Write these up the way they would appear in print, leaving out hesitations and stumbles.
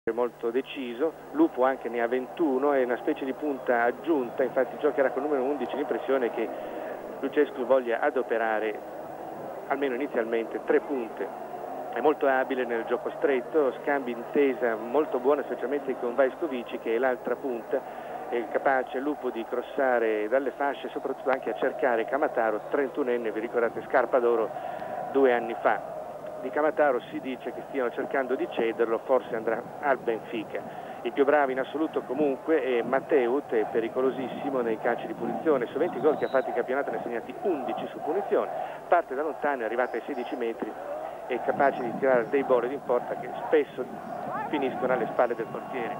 molto deciso. Lupo anche ne ha 21, è una specie di punta aggiunta, infatti giocherà con il numero 11, l'impressione che Lucescu voglia adoperare almeno inizialmente 3 punte. È molto abile nel gioco stretto, scambi intesa molto buona specialmente con Vaiskovici, che è l'altra punta, è capace Lupo di crossare dalle fasce e soprattutto anche a cercare Camataro, 31enne, vi ricordate, scarpa d'oro 2 anni fa. Di Camataro si dice che stiano cercando di cederlo, forse andrà al Benfica. Il più bravo in assoluto comunque è Matteut, è pericolosissimo nei calci di punizione. Su 20 gol che ha fatto in campionato ne ha segnati 11 su punizione, parte da lontano, è arrivato ai 16 metri, è capace di tirare dei volley in porta che spesso finiscono alle spalle del portiere.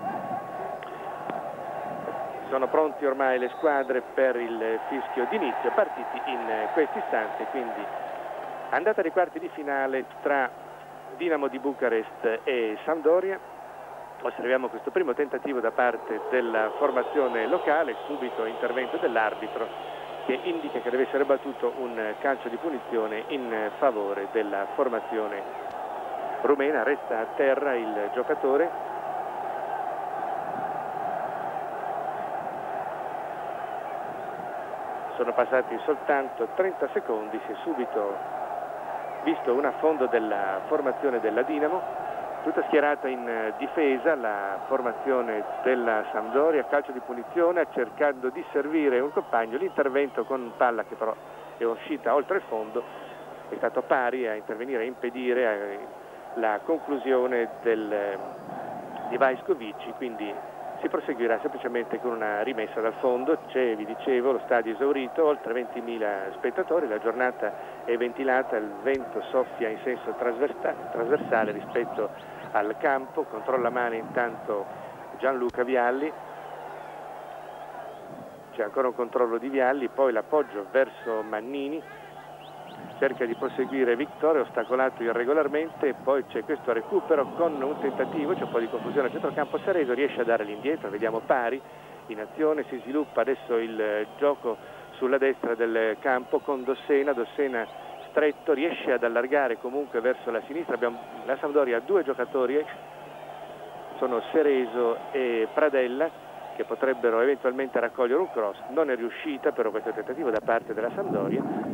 Sono pronti ormai le squadre per il fischio d'inizio, partiti in questo istante, quindi andata dei quarti di finale tra Dinamo di Bucarest e Sampdoria. Osserviamo questo primo tentativo da parte della formazione locale, subito intervento dell'arbitro che indica che deve essere battuto un calcio di punizione in favore della formazione rumena. Resta a terra il giocatore. Sono passati soltanto 30 secondi, si è subito visto un affondo della formazione della Dinamo, tutta schierata in difesa la formazione della Sampdoria, calcio di punizione cercando di servire un compagno, l'intervento con palla che però è uscita oltre il fondo, è stato pari a intervenire e impedire la conclusione di Vaiskovici, quindi si proseguirà semplicemente con una rimessa dal fondo. C'è, vi dicevo, lo stadio esaurito, oltre 20.000 spettatori, la giornata è ventilata, il vento soffia in senso trasversale rispetto al campo, controlla a mano intanto Gianluca Vialli, c'è ancora un controllo di Vialli, poi l'appoggio verso Mannini, cerca di proseguire Victor, ostacolato irregolarmente, e poi c'è questo recupero con un tentativo, c'è un po' di confusione a centrocampo, Cerezo riesce a dare l'indietro, vediamo pari in azione, si sviluppa adesso il gioco sulla destra del campo con Dossena stretto, riesce ad allargare comunque verso la sinistra. La Sampdoria ha 2 giocatori, sono Cerezo e Pradella, che potrebbero eventualmente raccogliere un cross, non è riuscita però questo tentativo da parte della Sampdoria.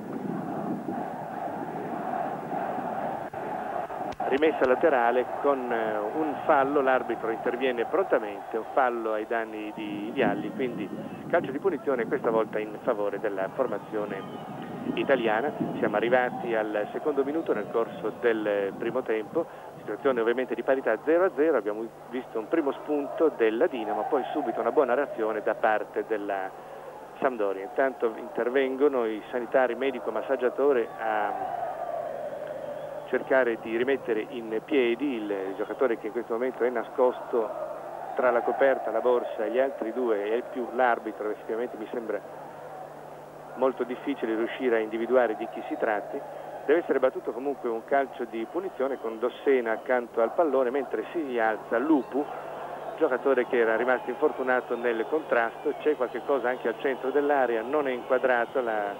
Rimessa laterale con un fallo, l'arbitro interviene prontamente, un fallo ai danni di Vialli, quindi calcio di punizione questa volta in favore della formazione italiana. Siamo arrivati al secondo minuto nel corso del primo tempo, situazione ovviamente di parità 0-0, abbiamo visto un primo spunto della Dinamo, poi subito una buona reazione da parte della Sampdoria. Intanto intervengono i sanitari, medico, massaggiatore a cercare di rimettere in piedi il giocatore che in questo momento è nascosto tra la coperta, la borsa e gli altri 2 e più l'arbitro. Effettivamente mi sembra molto difficile riuscire a individuare di chi si tratti. Deve essere battuto comunque un calcio di punizione con Dossena accanto al pallone, mentre si alza Lupu, giocatore che era rimasto infortunato nel contrasto. C'è qualche cosa anche al centro dell'area, non è inquadrato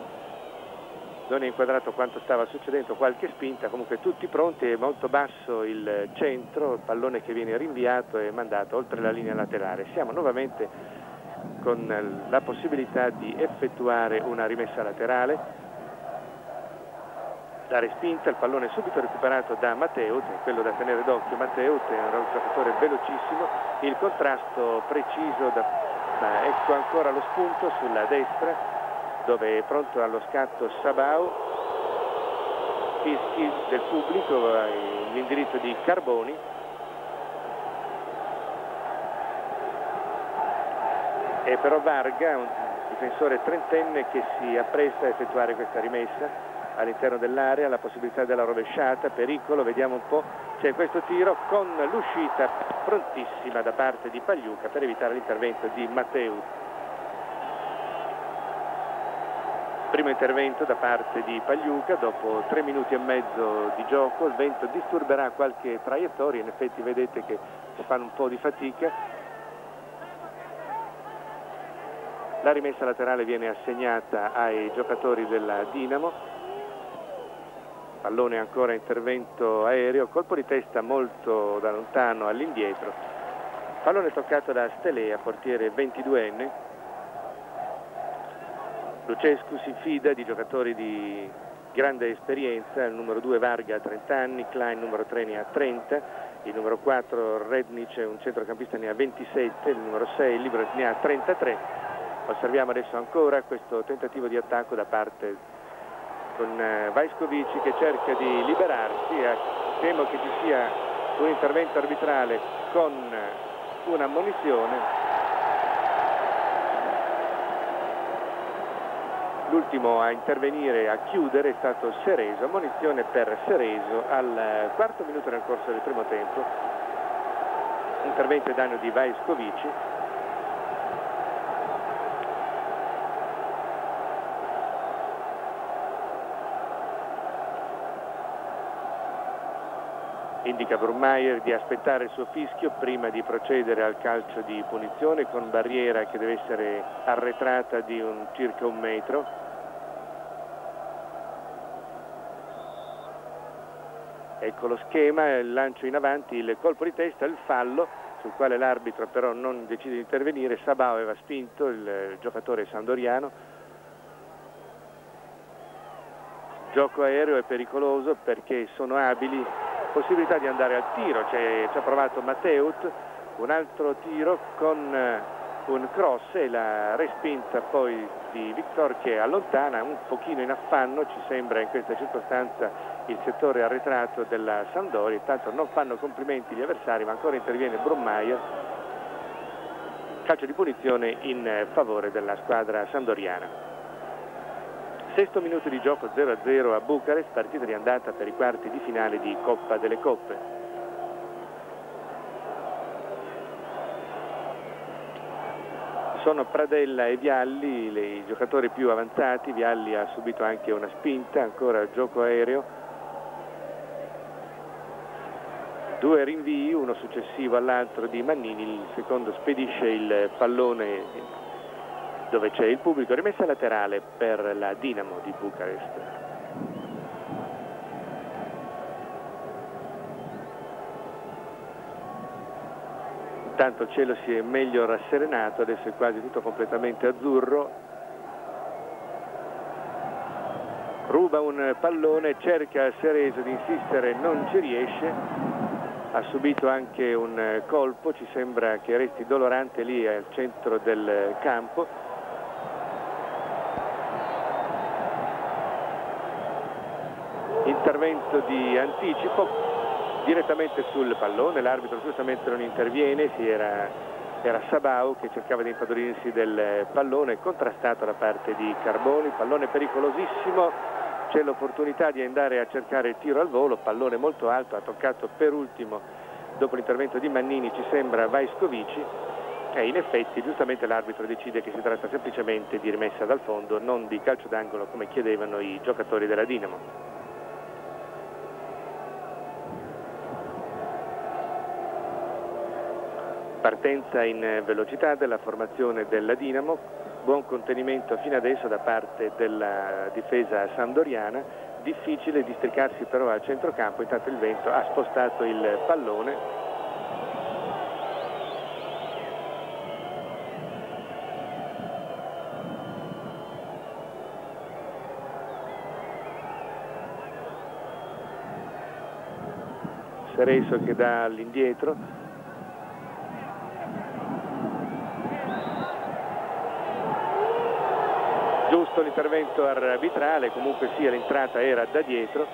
quanto stava succedendo, qualche spinta, comunque tutti pronti, è molto basso il centro, il pallone che viene rinviato e mandato oltre la linea laterale. Siamo nuovamente con la possibilità di effettuare una rimessa laterale, la respinta, il pallone subito recuperato da Matteut, è quello da tenere d'occhio. Matteut è un giocatore velocissimo, il contrasto preciso, ecco ancora lo spunto sulla destra, dove è pronto allo scatto Sabau, fischi del pubblico, l'indirizzo di Carboni. E però Varga, un difensore trentenne che si appresta a effettuare questa rimessa all'interno dell'area, la possibilità della rovesciata, pericolo, vediamo un po', c'è questo tiro con l'uscita prontissima da parte di Pagliuca per evitare l'intervento di Matteut. Primo intervento da parte di Pagliuca dopo 3 minuti e mezzo di gioco, il vento disturberà qualche traiettoria, in effetti vedete che si fanno un po' di fatica. La rimessa laterale viene assegnata ai giocatori della Dinamo. pallone ancora intervento aereo, colpo di testa molto da lontano all'indietro, pallone toccato da Stelea, portiere 22enne. Lucescu si fida di giocatori di grande esperienza, il numero 2 Varga ha 30 anni, Klein numero 3 ne ha 30, il numero 4 Rednic, un centrocampista, ne ha 27, il numero 6 Libero ne ha 33. Osserviamo adesso ancora questo tentativo di attacco da parte con Vaiskovic che cerca di liberarsi. Temo che ci sia un intervento arbitrale con un'ammonizione. L'ultimo a intervenire, a chiudere, è stato Cerezo, ammonizione per Cerezo al quarto minuto nel corso del primo tempo. Intervento in danno di Vaiskovic. Indica Brummeier di aspettare il suo fischio prima di procedere al calcio di punizione, con barriera che deve essere arretrata di circa 1 metro. Ecco lo schema, il lancio in avanti, il colpo di testa, il fallo sul quale l'arbitro però non decide di intervenire. Sabao aveva spinto il giocatore sandoriano. Gioco aereo è pericoloso perché sono abili, possibilità di andare al tiro, ci ha provato Matteut, un altro tiro con un cross e la respinta poi di Victor che allontana un pochino in affanno, ci sembra in questa circostanza, il settore arretrato della Sampdoria. Intanto non fanno complimenti gli avversari, ma ancora interviene Brummeier. Calcio di punizione in favore della squadra sampdoriana. Sesto minuto di gioco, 0-0 a Bucarest, partita di andata per i quarti di finale di Coppa delle Coppe. Sono Pradella e Vialli i giocatori più avanzati. Vialli ha subito anche una spinta, ancora gioco aereo. 2 rinvii, uno successivo all'altro di Mannini, il secondo spedisce il pallone dove c'è il pubblico. Rimessa laterale per la Dinamo di Bucarest. Intanto il cielo si è meglio rasserenato, adesso è quasi tutto completamente azzurro. Ruba un pallone, cerca Cerezo di insistere, non ci riesce. Ha subito anche un colpo, ci sembra che resti dolorante lì al centro del campo. Intervento di anticipo direttamente sul pallone, l'arbitro giustamente non interviene, era Sabao che cercava di impadronirsi del pallone, contrastato da parte di Carboni, pallone pericolosissimo, c'è l'opportunità di andare a cercare il tiro al volo, pallone molto alto, ha toccato per ultimo dopo l'intervento di Mannini, ci sembra Vaiskovic, e in effetti giustamente l'arbitro decide che si tratta semplicemente di rimessa dal fondo, non di calcio d'angolo come chiedevano i giocatori della Dinamo. Partenza in velocità della formazione della Dinamo, buon contenimento fino adesso da parte della difesa sampdoriana, difficile districarsi però al centrocampo, intanto il vento ha spostato il pallone. Cerezo che dà all'indietro. Giusto l'intervento arbitrale, comunque sia l'entrata era da dietro.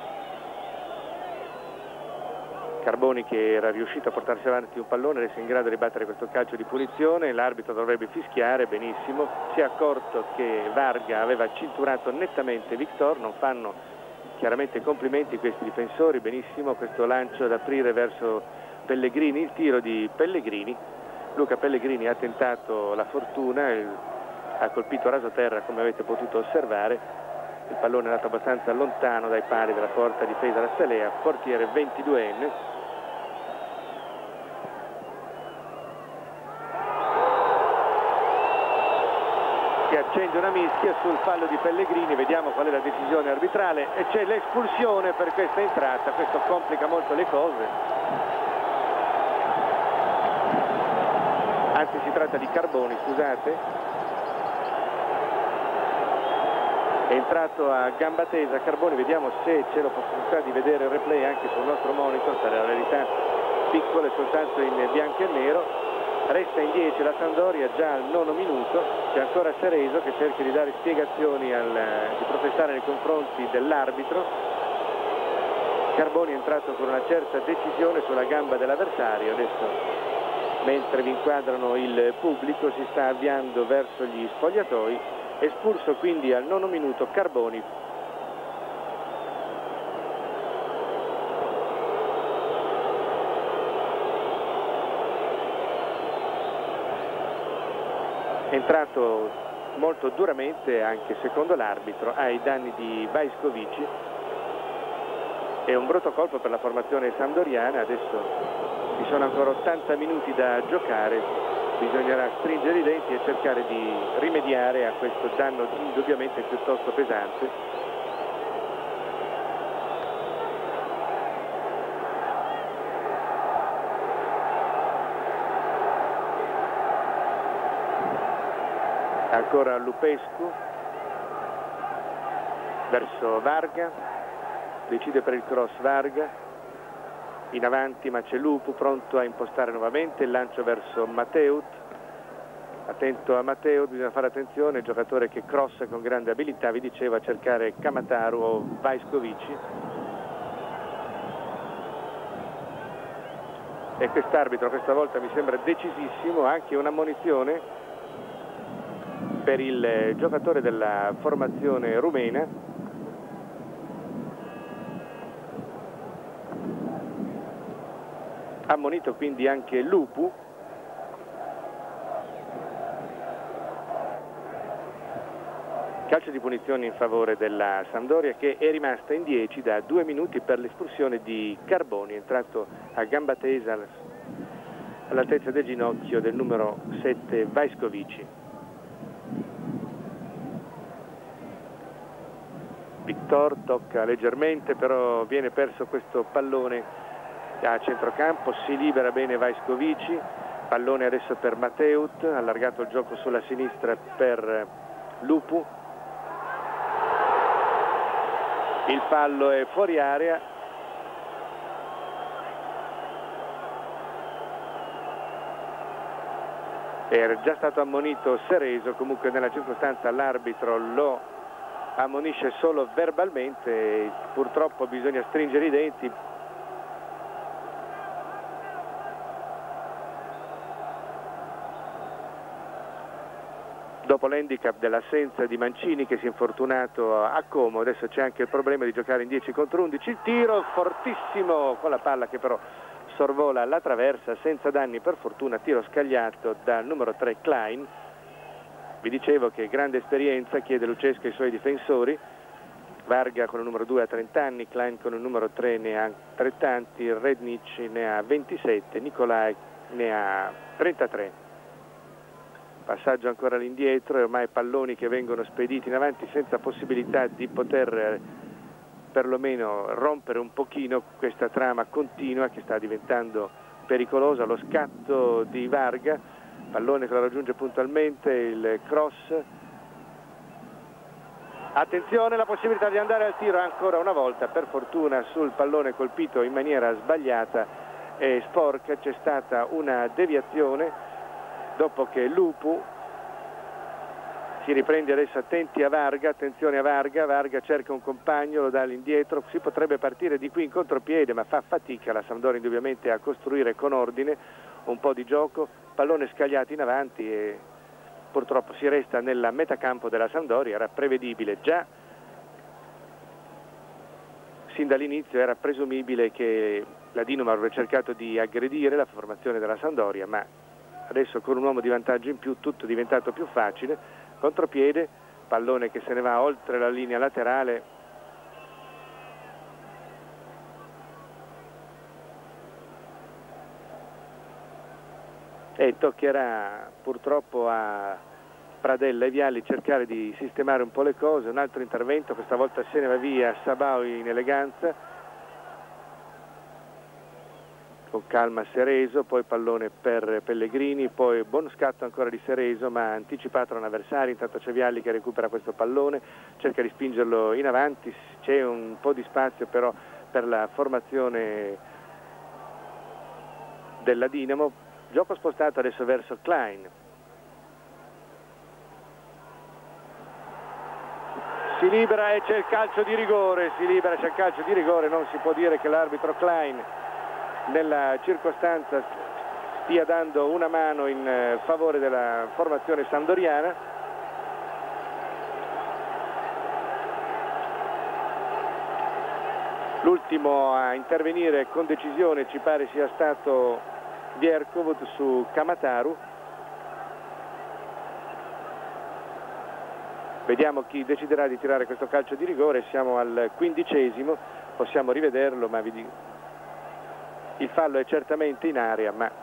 Carboni che era riuscito a portarsi avanti un pallone adesso è in grado di battere questo calcio di punizione, l'arbitro dovrebbe fischiare, benissimo, si è accorto che Varga aveva cinturato nettamente Victor, non fanno chiaramente complimenti questi difensori, benissimo questo lancio ad aprire verso Pellegrini, il tiro di Pellegrini, Luca Pellegrini ha tentato la fortuna, ha colpito a raso terra come avete potuto osservare, il pallone è andato abbastanza lontano dai pali della porta difesa da Stelea, portiere 22enne. Che ha accende una mischia sul fallo di Pellegrini, vediamo qual è la decisione arbitrale e c'è l'espulsione per questa entrata, questo complica molto le cose. Anzi, si tratta di Carboni, scusate. È entrato a gamba tesa Carboni, vediamo se c'è la possibilità di vedere il replay anche sul nostro monitor, per la verità piccole soltanto in bianco e nero. Resta in 10 la Sampdoria già al 9° minuto, c'è ancora Cerezo che cerca di dare spiegazioni, di protestare nei confronti dell'arbitro. Carboni è entrato con una certa decisione sulla gamba dell'avversario, adesso mentre vi inquadrano il pubblico si sta avviando verso gli spogliatoi, espulso quindi al 9° minuto Carboni. È entrato molto duramente, anche secondo l'arbitro, ai danni di Vaiskovic. È un brutto colpo per la formazione sampdoriana, adesso ci sono ancora 80 minuti da giocare, bisognerà stringere i denti e cercare di rimediare a questo danno indubbiamente piuttosto pesante. Ancora Lupescu verso Varga, decide per il cross Varga, in avanti ma c'è Lupu pronto a impostare nuovamente il lancio verso Mateut. Attento a Mateut, bisogna fare attenzione, il giocatore che crossa con grande abilità, vi dicevo, a cercare Kamataru o Vaiskovic. E quest'arbitro questa volta mi sembra decisissimo, anche un'ammonizione per il giocatore della formazione rumena. Ammonito quindi anche Lupu. Calcio di punizione in favore della Sampdoria, che è rimasta in 10 da 2 minuti per l'espulsione di Carboni, entrato a gamba tesa all'altezza del ginocchio del numero 7 Vaiskovic. Victor tocca leggermente, però viene perso questo pallone a centrocampo, si libera bene Vaiskovic, pallone adesso per Mateut, allargato il gioco sulla sinistra per Lupu, il fallo è fuori area. Era già stato ammonito Cerezo, comunque nella circostanza l'arbitro lo ammonisce solo verbalmente, purtroppo bisogna stringere i denti. Dopo l'handicap dell'assenza di Mancini che si è infortunato a Como, adesso c'è anche il problema di giocare in 10 contro 11, il tiro fortissimo con la palla che però sorvola la traversa senza danni per fortuna, tiro scagliato dal numero 3 Klein. Vi dicevo che grande esperienza chiede Lucescu ai suoi difensori. Varga con il numero 2 ha 30 anni, Klein con il numero 3 ne ha altrettanti, Rednic ne ha 27, Nicolai ne ha 33. Passaggio ancora all'indietro e ormai palloni che vengono spediti in avanti senza possibilità di poter perlomeno rompere un pochino questa trama continua che sta diventando pericolosa. Lo scatto di Varga, pallone che lo raggiunge puntualmente, il cross, attenzione, la possibilità di andare al tiro ancora una volta, per fortuna sul pallone colpito in maniera sbagliata e sporca c'è stata una deviazione dopo che Lupu si riprende. Adesso attenti a Varga, attenzione a Varga, Varga cerca un compagno, lo dà all'indietro, si potrebbe partire di qui in contropiede ma fa fatica la Sampdoria indubbiamente a costruire con ordine un po' di gioco, pallone scagliato in avanti e purtroppo si resta nella metacampo della Sampdoria. Era prevedibile già sin dall'inizio, era presumibile che la Dinamo avrebbe cercato di aggredire la formazione della Sampdoria, ma adesso con un uomo di vantaggio in più tutto è diventato più facile. Contropiede, pallone che se ne va oltre la linea laterale, e toccherà purtroppo a Pradella e Vialli cercare di sistemare un po' le cose. Un altro intervento, questa volta se ne va via Sabao in eleganza, con calma Sereso, poi pallone per Pellegrini, poi buon scatto ancora di Sereso, ma anticipato da un avversario. Intanto c'è Vialli che recupera questo pallone, cerca di spingerlo in avanti, c'è un po' di spazio però per la formazione della Dinamo. Gioco spostato adesso verso Klein. Si libera e c'è il calcio di rigore, c'è il calcio di rigore. Non si può dire che l'arbitro Klein nella circostanza stia dando una mano in favore della formazione sampdoriana. L'ultimo a intervenire con decisione ci pare sia stato Vierkovud su Kamataru. Vediamo chi deciderà di tirare questo calcio di rigore. Siamo al 15°, possiamo rivederlo, ma vi dico, il fallo è certamente in area, ma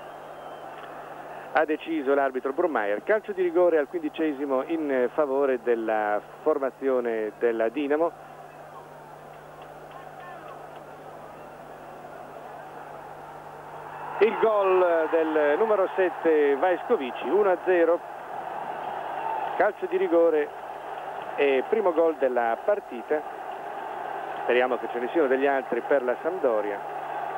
ha deciso l'arbitro Brummeier. Calcio di rigore al 15° in favore della formazione della Dinamo. Il gol del numero 7 Vaiskovici, 1-0, calcio di rigore e primo gol della partita. Speriamo che ce ne siano degli altri per la Sampdoria.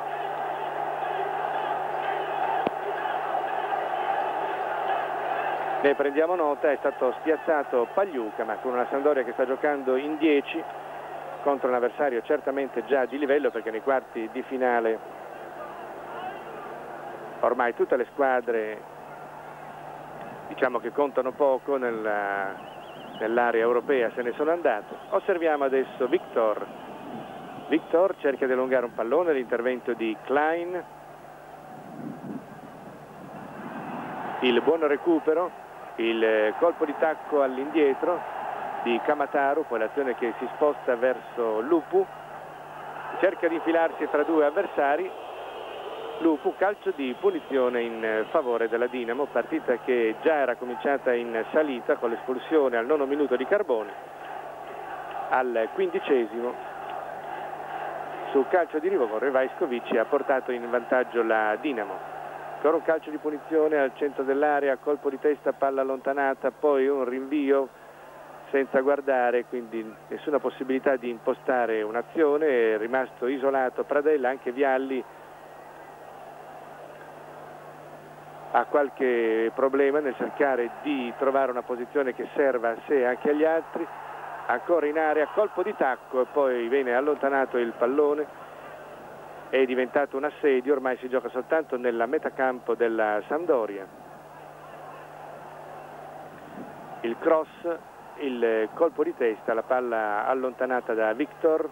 Ne prendiamo nota, è stato spiazzato Pagliuca, ma con una Sampdoria che sta giocando in 10 contro un avversario certamente già di livello, perché nei quarti di finale ormai tutte le squadre, diciamo, che contano poco nell'area europea se ne sono andate. Osserviamo adesso Victor. Victor cerca di allungare un pallone, l'intervento di Klein, il buon recupero, il colpo di tacco all'indietro di Kamataru, poi l'azione che si sposta verso Lupu, cerca di infilarsi tra due avversari. Lupu, calcio di punizione in favore della Dinamo, partita che già era cominciata in salita con l'espulsione al 9° minuto di Carboni. Al 15° sul calcio di rigore Vaiskovici ha portato in vantaggio la Dinamo. Ancora un calcio di punizione al centro dell'area, colpo di testa, palla allontanata, poi un rinvio senza guardare, quindi nessuna possibilità di impostare un'azione. È rimasto isolato Pradella, anche Vialli ha qualche problema nel cercare di trovare una posizione che serva a sé e anche agli altri. Ancora in area, colpo di tacco e poi viene allontanato il pallone. È diventato un assedio, ormai si gioca soltanto nella metacampo della Sampdoria. Il cross, il colpo di testa, la palla allontanata da Victor.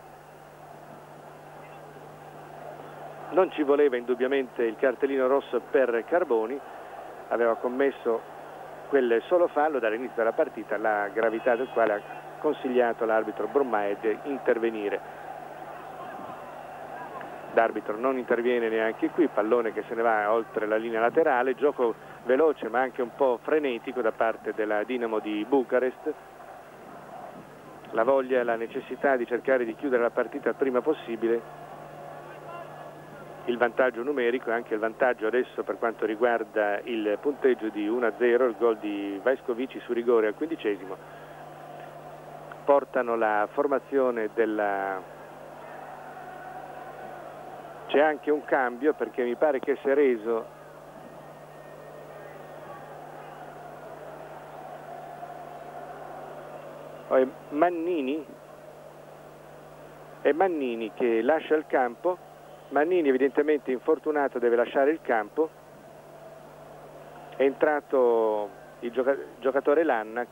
Non ci voleva indubbiamente il cartellino rosso per Carboni, aveva commesso quel solo fallo dall'inizio della partita, la gravità del quale ha consigliato l'arbitro Brummeier di intervenire. L'arbitro non interviene neanche qui, pallone che se ne va oltre la linea laterale, gioco veloce ma anche un po' frenetico da parte della Dinamo di Bucarest. La voglia e la necessità di cercare di chiudere la partita il prima possibile. Il vantaggio numerico e anche il vantaggio adesso per quanto riguarda il punteggio di 1-0, il gol di Vaiskovici su rigore al 15°, portano la formazione della... C'è anche un cambio perché mi pare che Sereso è Mannini che lascia il campo. Mannini evidentemente infortunato, deve lasciare il campo. È entrato il giocatore Lanna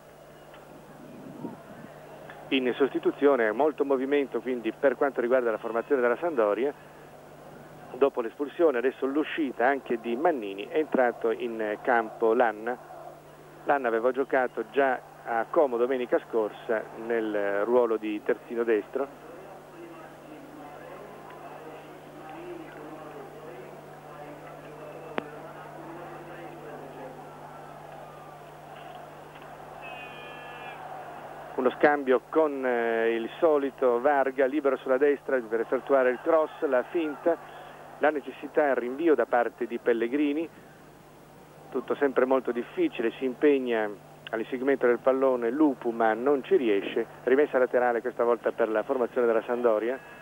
in sostituzione, molto movimento quindi per quanto riguarda la formazione della Sampdoria. Dopo l'espulsione, adesso l'uscita anche di Mannini, è entrato in campo Lanna. Lanna aveva giocato già a Como domenica scorsa nel ruolo di terzino destro. Uno scambio con il solito Varga, libero sulla destra per effettuare il cross, la finta, la necessità del rinvio da parte di Pellegrini, tutto sempre molto difficile, si impegna all'inseguimento del pallone Lupu ma non ci riesce, rimessa laterale questa volta per la formazione della Sampdoria.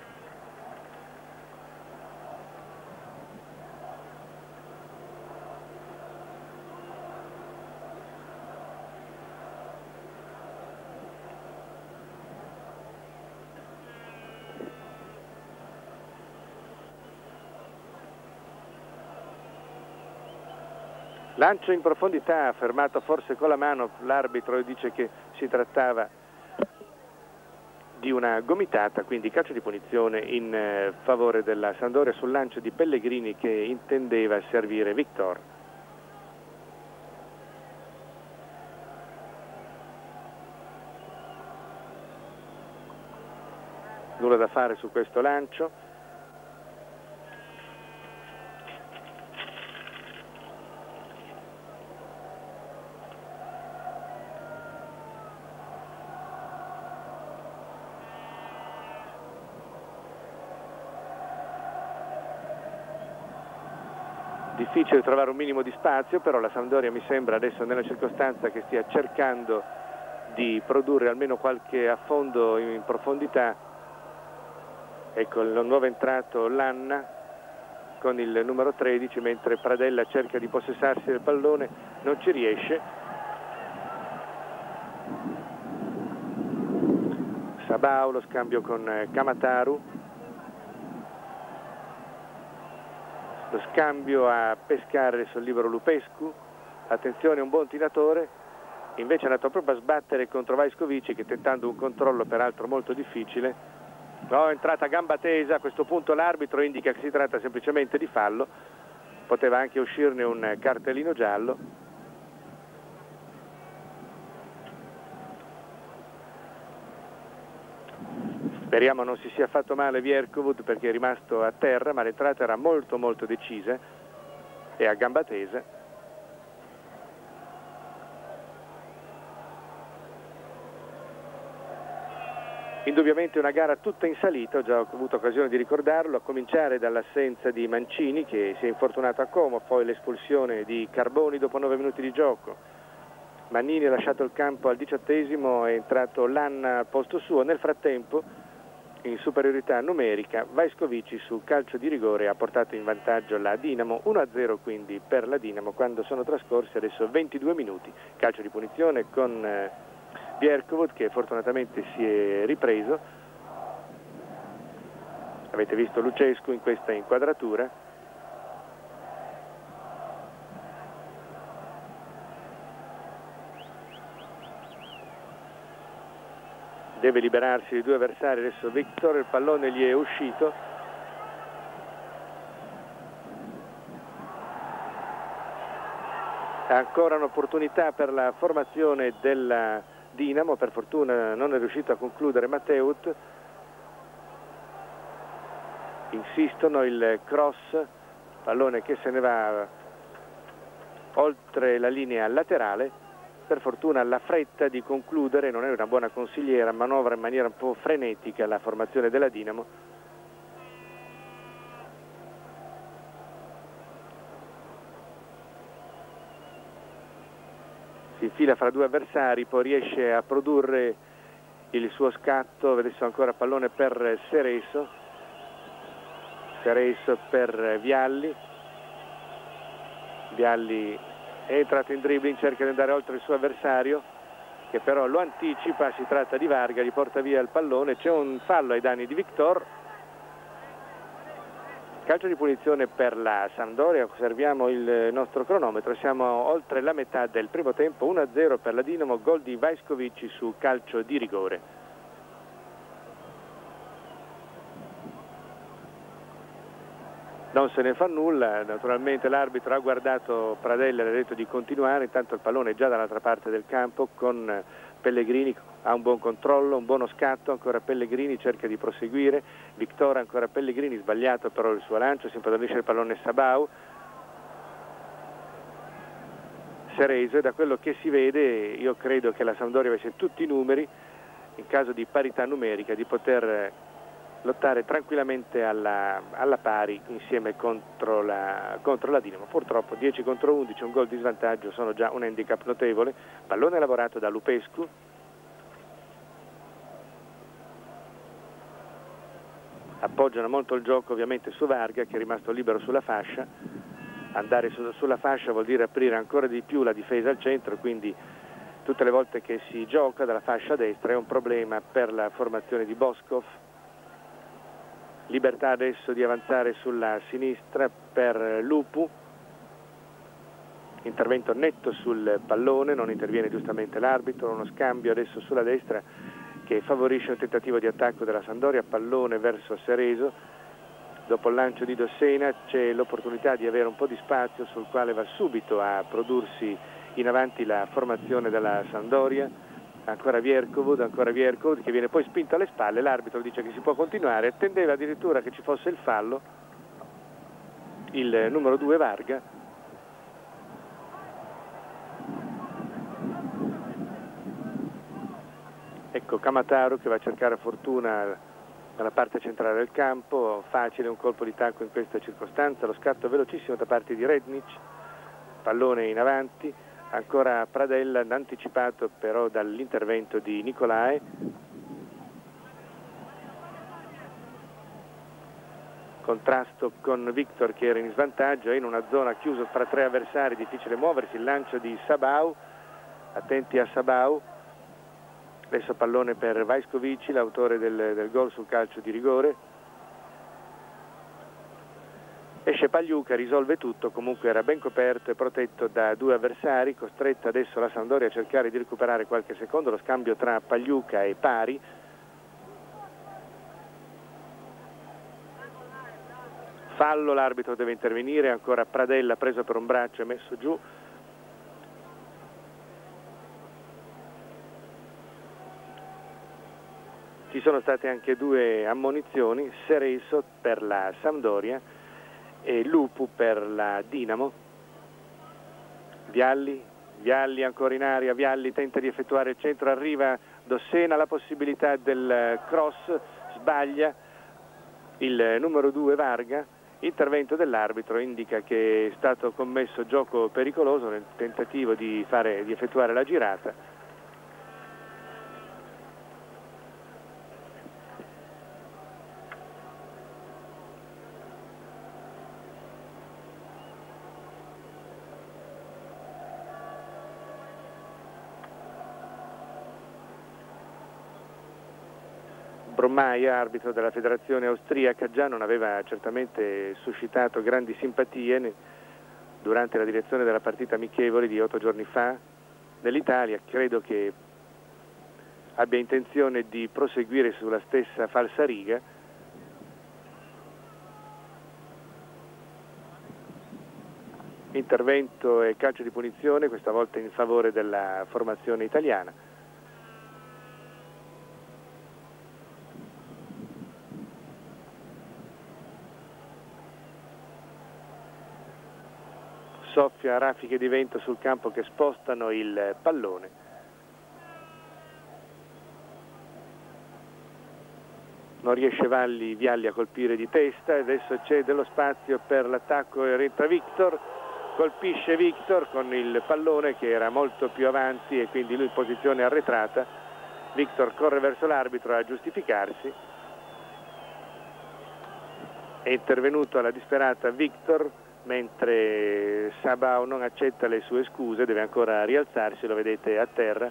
Lancio in profondità, fermato forse con la mano, l'arbitro dice che si trattava di una gomitata, quindi calcio di punizione in favore della Sampdoria sul lancio di Pellegrini che intendeva servire Victor. Nulla da fare su questo lancio. Difficile trovare un minimo di spazio, però la Sampdoria mi sembra adesso nella circostanza che stia cercando di produrre almeno qualche affondo in profondità. Ecco il nuovo entrato Lanna con il numero 13, mentre Pradella cerca di possessarsi del pallone, non ci riesce. Sabao, lo scambio con Kamataru. Lo scambio a pescare adesso il libero Lupescu, attenzione, un buon tiratore, invece è andato proprio a sbattere contro Vaiskovici che tentando un controllo peraltro molto difficile, no, è entrata a gamba tesa, a questo punto l'arbitro indica che si tratta semplicemente di fallo, poteva anche uscirne un cartellino giallo. Speriamo non si sia fatto male Vierkovud perché è rimasto a terra, ma l'entrata era molto molto decisa e a gamba tesa. Indubbiamente una gara tutta in salita, ho già avuto occasione di ricordarlo, a cominciare dall'assenza di Mancini che si è infortunato a Como, poi l'espulsione di Carboni dopo 9 minuti di gioco. Mannini ha lasciato il campo al 18°, è entrato Lanna al posto suo. Nel frattempo, in superiorità numerica, Vaiskovici su calcio di rigore ha portato in vantaggio la Dinamo, 1-0 quindi per la Dinamo quando sono trascorsi adesso 22 minuti. Calcio di punizione con Vierkovud che fortunatamente si è ripreso. Avete visto Lucescu in questa inquadratura. Deve liberarsi di due avversari, adesso Victor, il pallone gli è uscito. Ancora un'opportunità per la formazione della Dinamo, per fortuna non è riuscito a concludere Matteut. Insistono, il cross, pallone che se ne va oltre la linea laterale. Per fortuna la fretta di concludere non è una buona consigliera, manovra in maniera un po' frenetica la formazione della Dinamo. Si infila fra due avversari, poi riesce a produrre il suo scatto. Adesso ancora pallone per Cerezo, Cerezo per Vialli. Vialli è entrato in dribbling, cerca di andare oltre il suo avversario che però lo anticipa, si tratta di Varga, gli porta via il pallone, c'è un fallo ai danni di Victor. Calcio di punizione per la Sampdoria, osserviamo il nostro cronometro, siamo oltre la metà del primo tempo, 1-0 per la Dinamo, gol di Vaiskovici su calcio di rigore. Non se ne fa nulla, naturalmente l'arbitro ha guardato Pradella e le ha detto di continuare, intanto il pallone è già dall'altra parte del campo con Pellegrini, ha un buon controllo, un buono scatto, ancora Pellegrini cerca di proseguire, Victor ancora Pellegrini, sbagliato però il suo lancio, si impadronisce il pallone Sabau. Sereso, e da quello che si vede io credo che la Sampdoria avesse tutti i numeri, in caso di parità numerica, di poter lottare tranquillamente alla pari insieme contro la Dinamo. Purtroppo 10 contro 11, un gol di svantaggio sono già un handicap notevole. Pallone lavorato da Lupescu, appoggiano molto il gioco ovviamente su Varga, che è rimasto libero sulla fascia. Andare sulla fascia vuol dire aprire ancora di più la difesa al centro, quindi tutte le volte che si gioca dalla fascia destra è un problema per la formazione di Boskov. Libertà adesso di avanzare sulla sinistra per Lupu, intervento netto sul pallone, non interviene giustamente l'arbitro, uno scambio adesso sulla destra che favorisce un tentativo di attacco della Sampdoria, pallone verso Sereso. Dopo il lancio di Dossena c'è l'opportunità di avere un po' di spazio sul quale va subito a prodursi in avanti la formazione della Sampdoria. Ancora Vierkovud che viene poi spinto alle spalle, l'arbitro dice che si può continuare, attendeva addirittura che ci fosse il fallo, il numero 2 Varga. Ecco Kamataru che va a cercare fortuna dalla parte centrale del campo, facile un colpo di tacco in questa circostanza, lo scatto velocissimo da parte di Rednic, pallone in avanti. Ancora Pradella, anticipato però dall'intervento di Nicolae. Contrasto con Victor che era in svantaggio, è in una zona chiusa fra 3 avversari, difficile muoversi. Il lancio di Sabau, attenti a Sabau. Adesso pallone per Vaiskovici, l'autore del gol sul calcio di rigore. Esce Pagliuca, risolve tutto, comunque era ben coperto e protetto da 2 avversari, costretta adesso la Sampdoria a cercare di recuperare qualche secondo, lo scambio tra Pagliuca e Pari. Fallo, l'arbitro deve intervenire, ancora Pradella preso per un braccio e messo giù. Ci sono state anche 2 ammonizioni, Sereso per la Sampdoria e Lupu per la Dinamo. Vialli ancora in aria, Vialli tenta di effettuare il centro, arriva Dossena, la possibilità del cross, sbaglia il numero 2 Varga, intervento dell'arbitro indica che è stato commesso gioco pericoloso nel tentativo di effettuare la girata. Brommai, arbitro della federazione austriaca, già non aveva certamente suscitato grandi simpatie durante la direzione della partita amichevole di 8 giorni fa nell'Italia. Credo che abbia intenzione di proseguire sulla stessa falsariga. Intervento e calcio di punizione, questa volta in favore della formazione italiana. Soffia raffiche di vento sul campo che spostano il pallone. Non riesce Vialli a colpire di testa e adesso c'è dello spazio per l'attacco e rientra Victor. Colpisce Victor con il pallone che era molto più avanti e quindi lui in posizione arretrata. Victor corre verso l'arbitro a giustificarsi. È intervenuto alla disperata Victor, mentre Sabau non accetta le sue scuse, deve ancora rialzarsi, lo vedete a terra.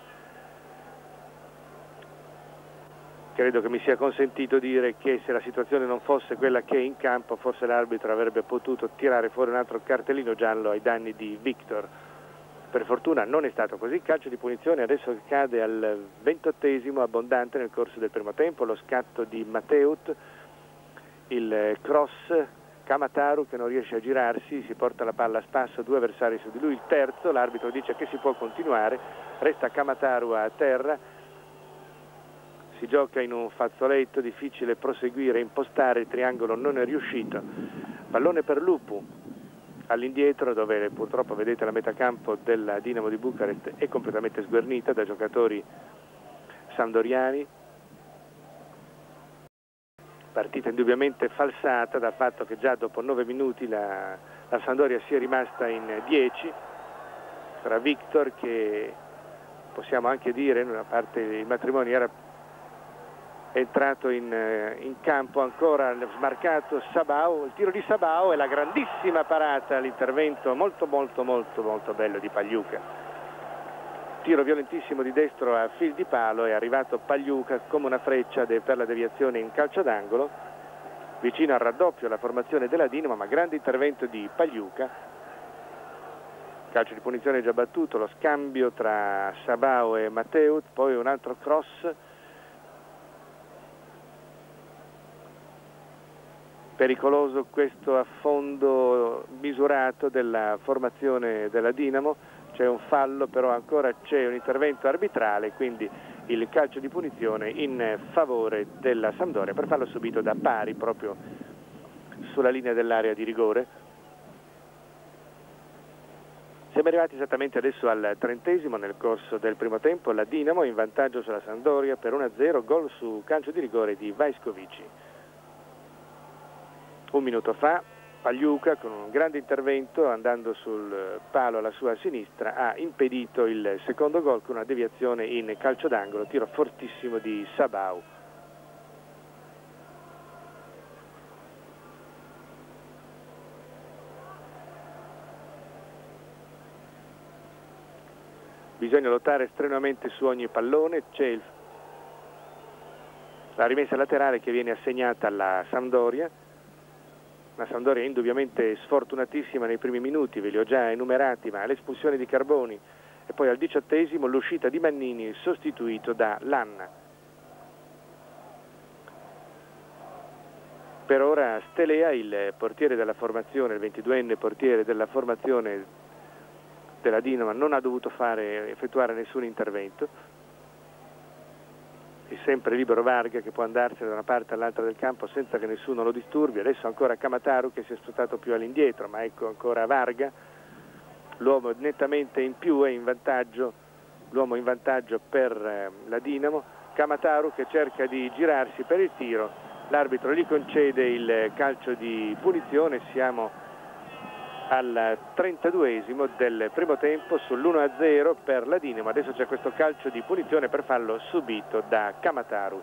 Credo che mi sia consentito dire che se la situazione non fosse quella che è in campo, forse l'arbitro avrebbe potuto tirare fuori un altro cartellino giallo ai danni di Victor. Per fortuna non è stato così. Calcio di punizione adesso cade al 28esimo, abbondante nel corso del primo tempo, lo scatto di Mateut, il cross, Kamataru che non riesce a girarsi, si porta la palla a spasso, 2 avversari su di lui, il terzo, l'arbitro dice che si può continuare, resta Kamataru a terra, si gioca in un fazzoletto, difficile proseguire, impostare, il triangolo non è riuscito. Pallone per Lupu, all'indietro, dove purtroppo vedete la metacampo della Dinamo di Bucarest è completamente sguarnita da giocatori sampdoriani. Partita indubbiamente falsata dal fatto che già dopo 9 minuti la Sampdoria sia rimasta in 10. Tra Victor, che possiamo anche dire, in una parte il matrimonio era entrato in campo, ancora smarcato Sabao, il tiro di Sabao e la grandissima parata, l'intervento molto bello di Pagliuca. Tiro violentissimo di destro a fil di palo, è arrivato Pagliuca come una freccia per la deviazione in calcio d'angolo, vicino al raddoppio la formazione della Dinamo, ma grande intervento di Pagliuca. Calcio di punizione già battuto, lo scambio tra Sabao e Matteut, poi un altro cross. Pericoloso questo affondo misurato della formazione della Dinamo, c'è un fallo, però ancora c'è un intervento arbitrale, quindi il calcio di punizione in favore della Sampdoria per fallo subito da Pari proprio sulla linea dell'area di rigore. Siamo arrivati esattamente adesso al 30esimo nel corso del primo tempo, la Dinamo in vantaggio sulla Sampdoria per 1-0, gol su calcio di rigore di Vaiskovici. Un minuto fa Pagliuca, con un grande intervento andando sul palo alla sua sinistra, ha impedito il secondo gol con una deviazione in calcio d'angolo, tiro fortissimo di Sabao. Bisogna lottare strenuamente su ogni pallone, c'è la rimessa laterale che viene assegnata alla Sampdoria. La Sampdoria è indubbiamente sfortunatissima nei primi minuti, ve li ho già enumerati, ma l'espulsione di Carboni e poi al 18esimo l'uscita di Mannini sostituito da Lanna. Per ora Stelea, il portiere della formazione, il 22enne portiere della formazione della Dinamo, non ha dovuto effettuare nessun intervento. È sempre libero Varga, che può andarsene da una parte all'altra del campo senza che nessuno lo disturbi. Adesso ancora Kamataru, che si è spostato più all'indietro, ma ecco ancora Varga, l'uomo nettamente in più, è in vantaggio, l'uomo in vantaggio per la Dinamo. Kamataru che cerca di girarsi per il tiro, l'arbitro gli concede il calcio di punizione. Siamo al 32esimo del primo tempo sull'1-0 per la Dinamo. Adesso c'è questo calcio di punizione per fallo subito da Kamataru.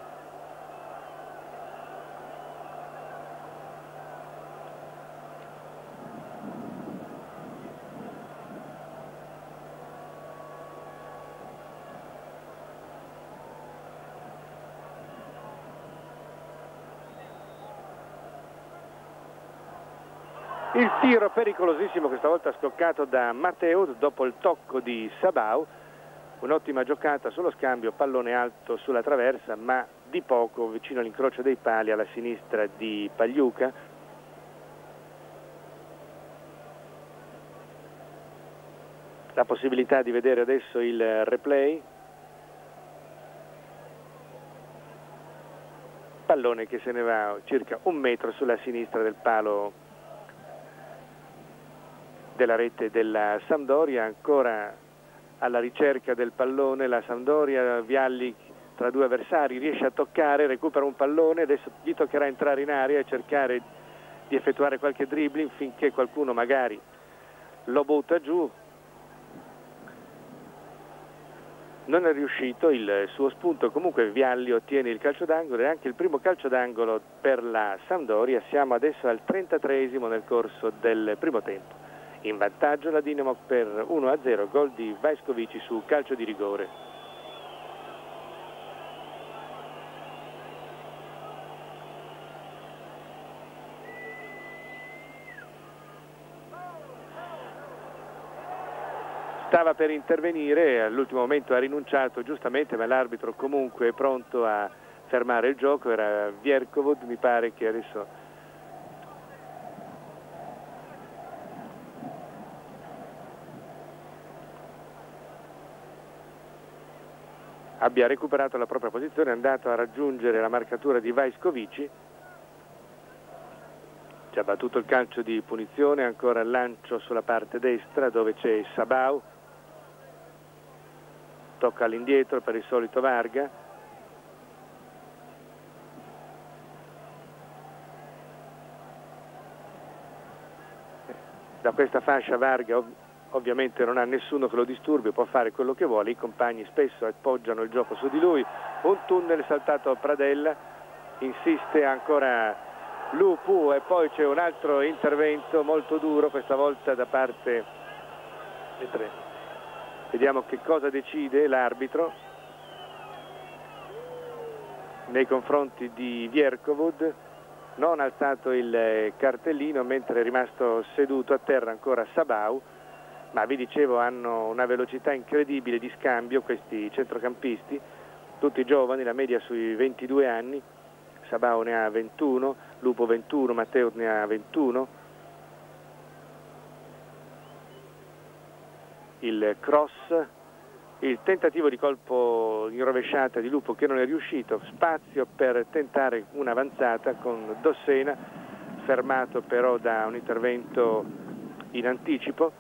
Il tiro pericolosissimo questa volta scoccato da Matteut dopo il tocco di Sabao. Un'ottima giocata sullo scambio, pallone alto sulla traversa, ma di poco vicino all'incrocio dei pali alla sinistra di Pagliuca. La possibilità di vedere adesso il replay. Pallone che se ne va circa 1 metro sulla sinistra del palo della rete della Sampdoria, ancora alla ricerca del pallone la Sampdoria. Vialli tra due avversari riesce a toccare, recupera un pallone, adesso gli toccherà entrare in area e cercare di effettuare qualche dribbling finché qualcuno magari lo butta giù. Non è riuscito il suo spunto, comunque Vialli ottiene il calcio d'angolo e anche il primo calcio d'angolo per la Sampdoria. Siamo adesso al 33esimo nel corso del primo tempo. In vantaggio la Dinamo per 1-0, gol di Vaiskovici su calcio di rigore. Stava per intervenire, all'ultimo momento ha rinunciato giustamente, ma l'arbitro comunque è pronto a fermare il gioco. Era Vierkovod, mi pare che adesso abbia recuperato la propria posizione, è andato a raggiungere la marcatura di Vaiskovici. Ci ha battuto il calcio di punizione, ancora il lancio sulla parte destra dove c'è Sabau, tocca all'indietro per il solito Varga, da questa fascia Varga ovviamente non ha nessuno che lo disturbi, può fare quello che vuole, i compagni spesso appoggiano il gioco su di lui, un tunnel saltato a Pradella, insiste ancora Lupu e poi c'è un altro intervento molto duro, questa volta da parte, vediamo che cosa decide l'arbitro nei confronti di Vierkovud. Non ha alzato il cartellino mentre è rimasto seduto a terra ancora Sabau, ma vi dicevo hanno una velocità incredibile di scambio questi centrocampisti, tutti giovani, la media sui 22 anni, Sabau ne ha 21, Lupo 21, Matteo ne ha 21. Il cross, il tentativo di colpo in rovesciata di Lupo che non è riuscito, spazio per tentare un'avanzata con Dossena, fermato però da un intervento in anticipo.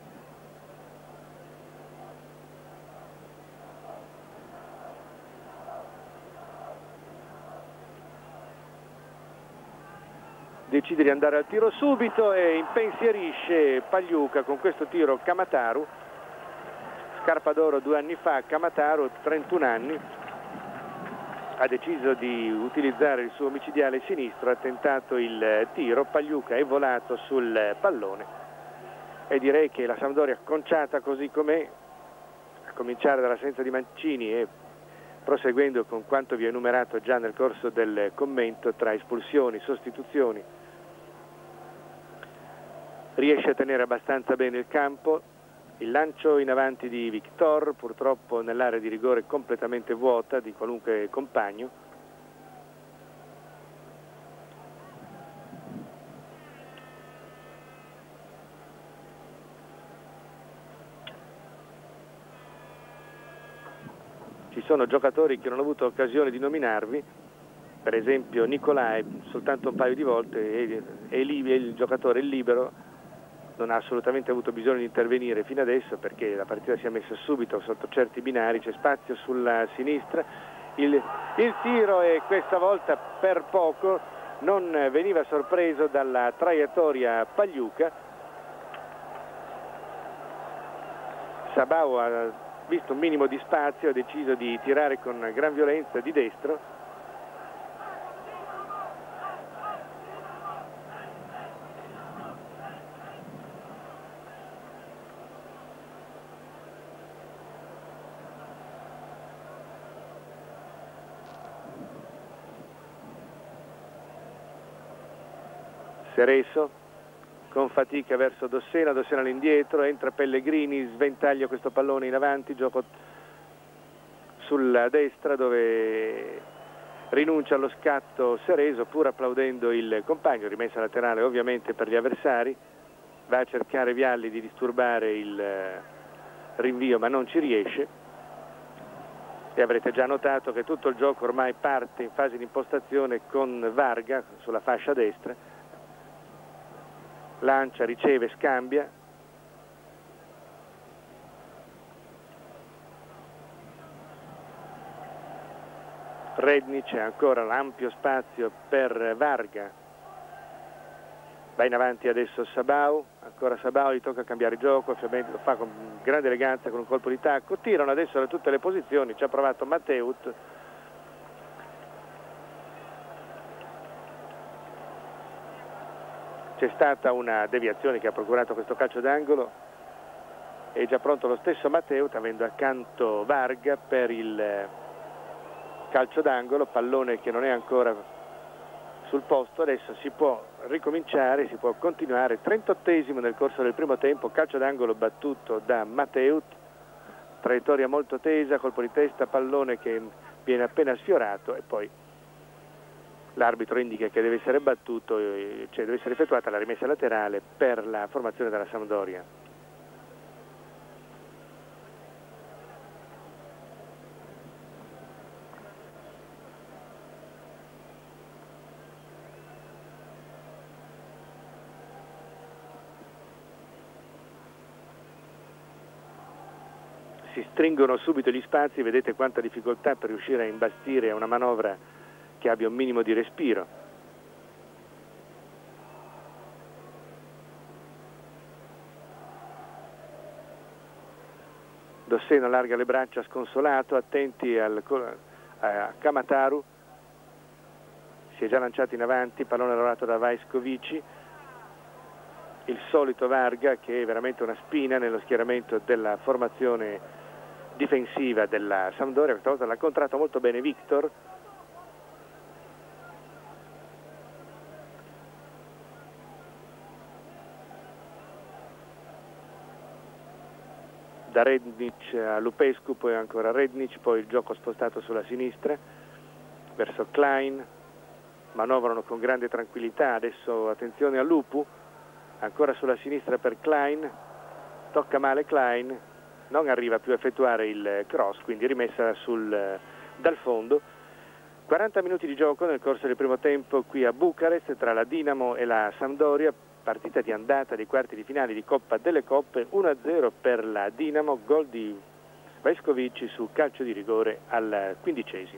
Decide di andare al tiro subito e impensierisce Pagliuca con questo tiro Camataru, scarpa d'oro 2 anni fa. Camataru, 31 anni, ha deciso di utilizzare il suo micidiale sinistro, ha tentato il tiro, Pagliuca è volato sul pallone e direi che la Sampdoria conciata così com'è, a cominciare dall'assenza di Mancini e proseguendo con quanto vi ho enumerato già nel corso del commento tra espulsioni, sostituzioni, riesce a tenere abbastanza bene il campo. Il lancio in avanti di Victor, purtroppo nell'area di rigore completamente vuota di qualunque compagno. Ci sono giocatori che non ho avuto occasione di nominarvi, per esempio Nicolai soltanto un paio di volte, e il giocatore libero non ha assolutamente avuto bisogno di intervenire fino adesso perché la partita si è messa subito sotto certi binari, c'è spazio sulla sinistra, il tiro e questa volta per poco non veniva sorpreso dalla traiettoria Pagliuca. Sabau ha visto un minimo di spazio, ha deciso di tirare con gran violenza di destro. Cereso con fatica verso Dossena, Dossena all'indietro, entra Pellegrini, sventaglia questo pallone in avanti, gioco sulla destra dove rinuncia allo scatto Cereso pur applaudendo il compagno, rimessa laterale ovviamente per gli avversari, va a cercare Vialli di disturbare il rinvio ma non ci riesce e avrete già notato che tutto il gioco ormai parte in fase di impostazione con Varga sulla fascia destra. Lancia, riceve, scambia. Rednic, ancora l'ampio spazio per Varga. Va in avanti adesso Sabau, ancora Sabau, gli tocca cambiare gioco, ovviamente lo fa con grande eleganza con un colpo di tacco. Tirano adesso da tutte le posizioni, ci ha provato Matteut. C'è stata una deviazione che ha procurato questo calcio d'angolo, è già pronto lo stesso Matteut avendo accanto Varga per il calcio d'angolo, pallone che non è ancora sul posto, adesso si può ricominciare, si può continuare, 38esimo nel corso del primo tempo, calcio d'angolo battuto da Matteut, traiettoria molto tesa, colpo di testa, pallone che viene appena sfiorato e poi l'arbitro indica che deve essere battuto, cioè deve essere effettuata la rimessa laterale per la formazione della Sampdoria. si stringono subito gli spazi, vedete quanta difficoltà per riuscire a imbastire una manovra che abbia un minimo di respiro. Dossena allarga le braccia sconsolato, attenti a Kamataru, si è già lanciato in avanti, pallone lavorato da Vaiskovici, il solito Varga che è veramente una spina nello schieramento della formazione difensiva della Sampdoria. Questa volta l'ha contratto molto bene Victor. Da Rednic a Lupescu, poi ancora Rednic, poi il gioco spostato sulla sinistra verso Klein, manovrano con grande tranquillità. Adesso attenzione a Lupu, ancora sulla sinistra per Klein, tocca male Klein, non arriva più a effettuare il cross, quindi rimessa dal fondo. 40 minuti di gioco nel corso del primo tempo qui a Bucarest tra la Dinamo e la Sampdoria, partita di andata dei quarti di finale di Coppa delle Coppe. 1-0 per la Dinamo, gol di Vaiskovici su calcio di rigore al 15°.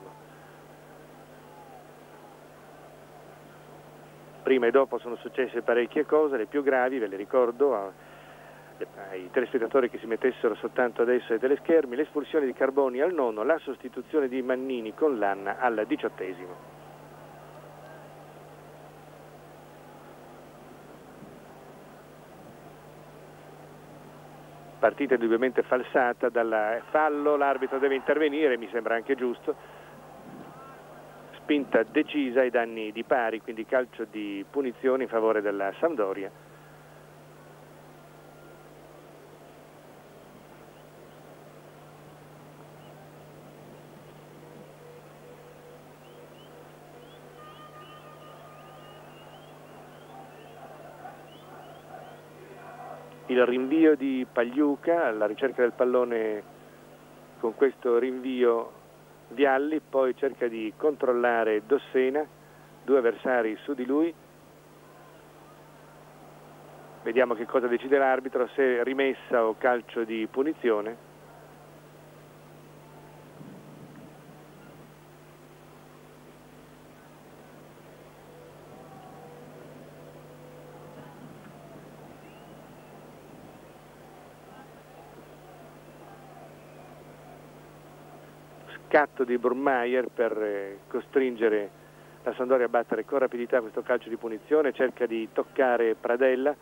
Prima e dopo sono successe parecchie cose, le più gravi ve le ricordo ai telespettatori che si mettessero soltanto adesso ai teleschermi: l'espulsione di Carboni al 9°, la sostituzione di Mannini con Lanna al 18°. Partita indubbiamente falsata dal fallo, l'arbitro deve intervenire, mi sembra anche giusto. Spinta decisa ai danni di pari, quindi calcio di punizione in favore della Sampdoria. Il rinvio di Pagliuca alla ricerca del pallone, con questo rinvio Vialli, poi cerca di controllare Dossena, due avversari su di lui. Vediamo che cosa decide l'arbitro, se rimessa o calcio di punizione. Scatto di Burmeier per costringere la Sampdoria a battere con rapidità questo calcio di punizione, cerca di toccare Pradella.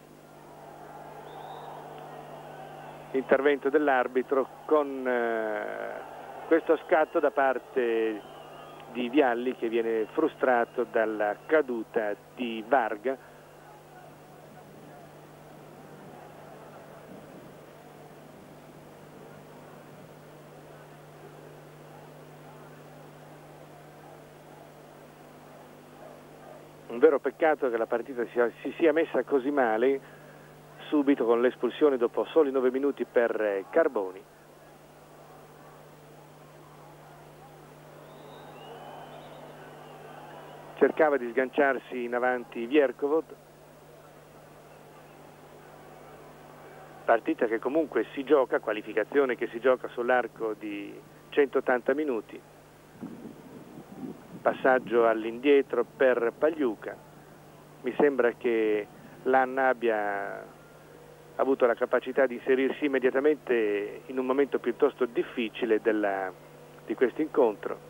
Intervento dell'arbitro con questo scatto da parte di Vialli, che viene frustrato dalla caduta di Varga. Un vero peccato che la partita si sia messa così male subito, con l'espulsione dopo soli 9 minuti per Carboni. Cercava di sganciarsi in avanti Vierkovod. Partita che comunque si gioca, qualificazione che si gioca sull'arco di 180 minuti. Passaggio all'indietro per Pagliuca. Mi sembra che Lanna abbia avuto la capacità di inserirsi immediatamente in un momento piuttosto difficile di questo incontro.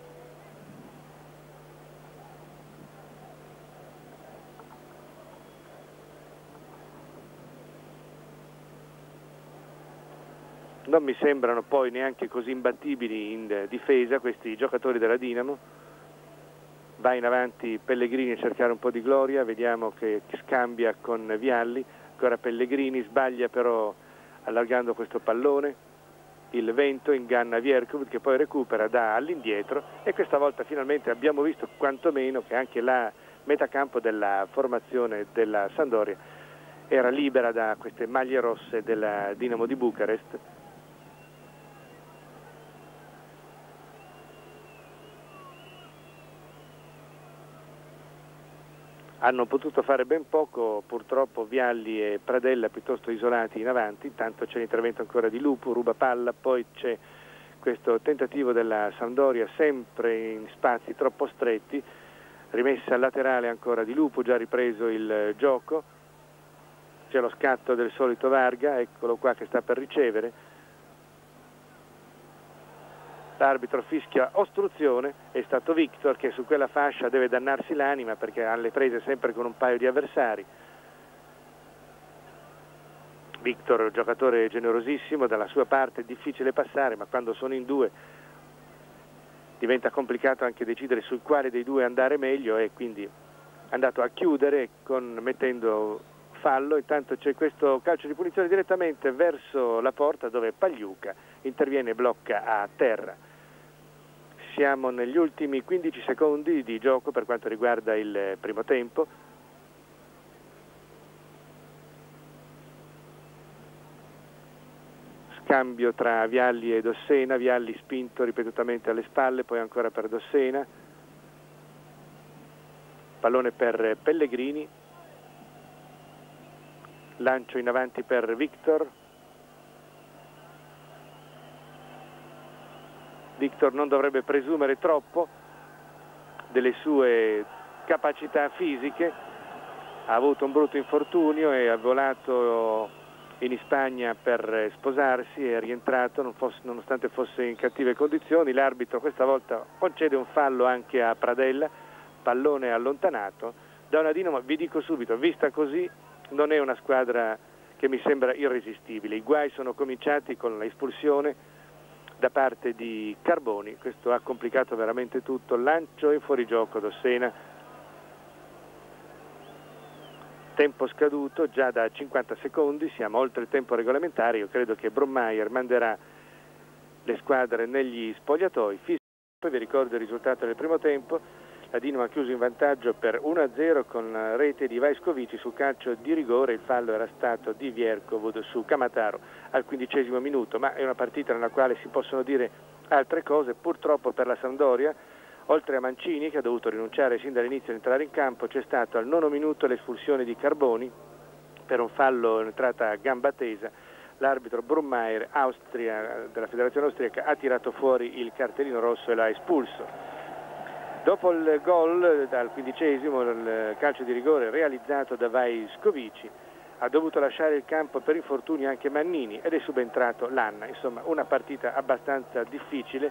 Non mi sembrano poi neanche così imbattibili in difesa questi giocatori della Dinamo. Va in avanti Pellegrini a cercare un po' di gloria, vediamo che scambia con Vialli, ancora Pellegrini, sbaglia però allargando questo pallone, il vento inganna Vierkovod che poi recupera, dà all'indietro, e questa volta finalmente abbiamo visto quantomeno che anche la metacampo della formazione della Sampdoria era libera da queste maglie rosse della Dinamo di Bucarest. hanno potuto fare ben poco, purtroppo Vialli e Pradella piuttosto isolati in avanti. Intanto c'è l'intervento ancora di Lupu, ruba palla, poi c'è questo tentativo della Sampdoria sempre in spazi troppo stretti, rimessa al laterale ancora di Lupu, già ripreso il gioco, c'è lo scatto del solito Varga, eccolo qua che sta per ricevere. L'arbitro fischia ostruzione, è stato Victor che su quella fascia deve dannarsi l'anima perché ha le prese sempre con un paio di avversari. Victor, giocatore generosissimo, dalla sua parte è difficile passare, ma quando sono in due diventa complicato anche decidere sul quale dei due andare meglio, e quindi è andato a chiudere mettendo fallo. Intanto c'è questo calcio di punizione direttamente verso la porta dove Pagliuca interviene e blocca a terra. Siamo negli ultimi 15 secondi di gioco per quanto riguarda il primo tempo. Scambio tra Vialli e Dossena, Vialli spinto ripetutamente alle spalle, poi ancora per Dossena. Pallone per Pellegrini. Lancio in avanti per Victor. Victor non dovrebbe presumere troppo delle sue capacità fisiche, ha avuto un brutto infortunio e ha volato in Spagna per sposarsi, è rientrato nonostante fosse in cattive condizioni. L'arbitro questa volta concede un fallo anche a Pradella, pallone allontanato da una Dinamo, vi dico subito, vista così non è una squadra che mi sembra irresistibile. I guai sono cominciati con l'espulsione da parte di Carboni, questo ha complicato veramente tutto. Lancio e fuorigioco Dossena, tempo scaduto già da 50 secondi, siamo oltre il tempo regolamentare. Io credo che Brummeyer manderà le squadre negli spogliatoi. Poi vi ricordo il risultato del primo tempo: la Dinamo ha chiuso in vantaggio per 1-0 con la rete di Vaiskovici su calcio di rigore. Il fallo era stato di Vierkovud su Camataro al 15° minuto, ma è una partita nella quale si possono dire altre cose. Purtroppo per la Sampdoria, oltre a Mancini che ha dovuto rinunciare sin dall'inizio ad entrare in campo, c'è stato al 9° minuto l'espulsione di Carboni per un fallo in entrata a gamba tesa. L'arbitro Brummeyer della federazione austriaca ha tirato fuori il cartellino rosso e l'ha espulso. Dopo il gol dal 15°, il calcio di rigore realizzato da Vaiskovici, ha dovuto lasciare il campo per infortunio anche Mannini ed è subentrato Lanna. Insomma, una partita abbastanza difficile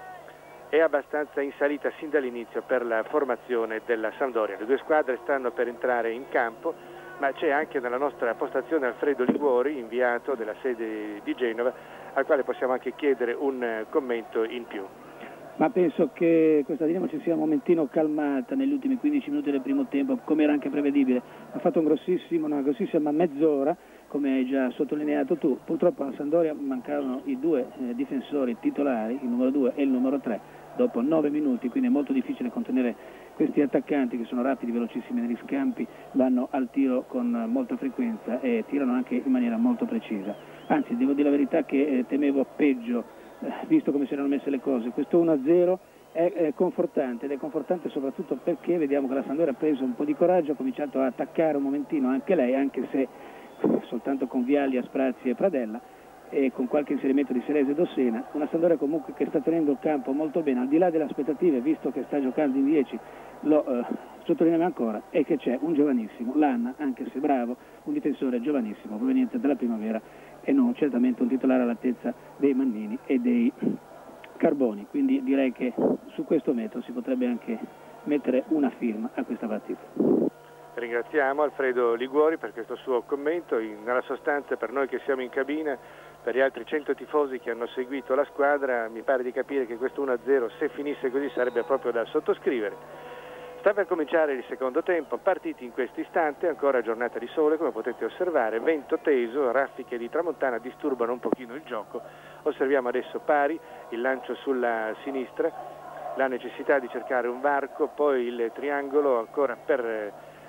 e abbastanza in salita sin dall'inizio per la formazione della Sampdoria. Le due squadre stanno per entrare in campo, ma c'è anche nella nostra postazione Alfredo Liguori, inviato della sede di Genova, al quale possiamo anche chiedere un commento in più. Ma penso che questa Dinamo si sia un momentino calmata negli ultimi 15 minuti del primo tempo, come era anche prevedibile. Ha fatto una grossissima mezz'ora, come hai già sottolineato tu. Purtroppo alla Sampdoria mancavano i due difensori titolari, il numero 2 e il numero 3, dopo 9 minuti, quindi è molto difficile contenere questi attaccanti che sono rapidi, velocissimi negli scampi, vanno al tiro con molta frequenza e tirano anche in maniera molto precisa. Anzi, devo dire la verità che temevo peggio, visto come si erano messe le cose. Questo 1-0 è confortante, ed è confortante soprattutto perché vediamo che la Sampdoria ha preso un po' di coraggio, ha cominciato a attaccare un momentino anche lei, anche se soltanto con Vialli, Sprazzi e Pradella, e con qualche inserimento di Serese e Dossena. Una Sampdoria comunque che sta tenendo il campo molto bene, al di là delle aspettative, visto che sta giocando in 10, lo sottolineiamo ancora, e che c'è un giovanissimo, Lanna, anche se bravo, un difensore giovanissimo proveniente dalla Primavera e non certamente un titolare all'altezza dei Mannini e dei Carboni. Quindi direi che su questo metodo si potrebbe anche mettere una firma a questa partita. Ringraziamo Alfredo Liguori per questo suo commento. Nella sostanza, per noi che siamo in cabina, per gli altri 100 tifosi che hanno seguito la squadra, mi pare di capire che questo 1-0, se finisse così, sarebbe proprio da sottoscrivere. Sta per cominciare il secondo tempo, partiti in questo istante, ancora giornata di sole come potete osservare, vento teso, raffiche di tramontana disturbano un pochino il gioco. Osserviamo adesso pari, il lancio sulla sinistra, la necessità di cercare un varco, poi il triangolo ancora per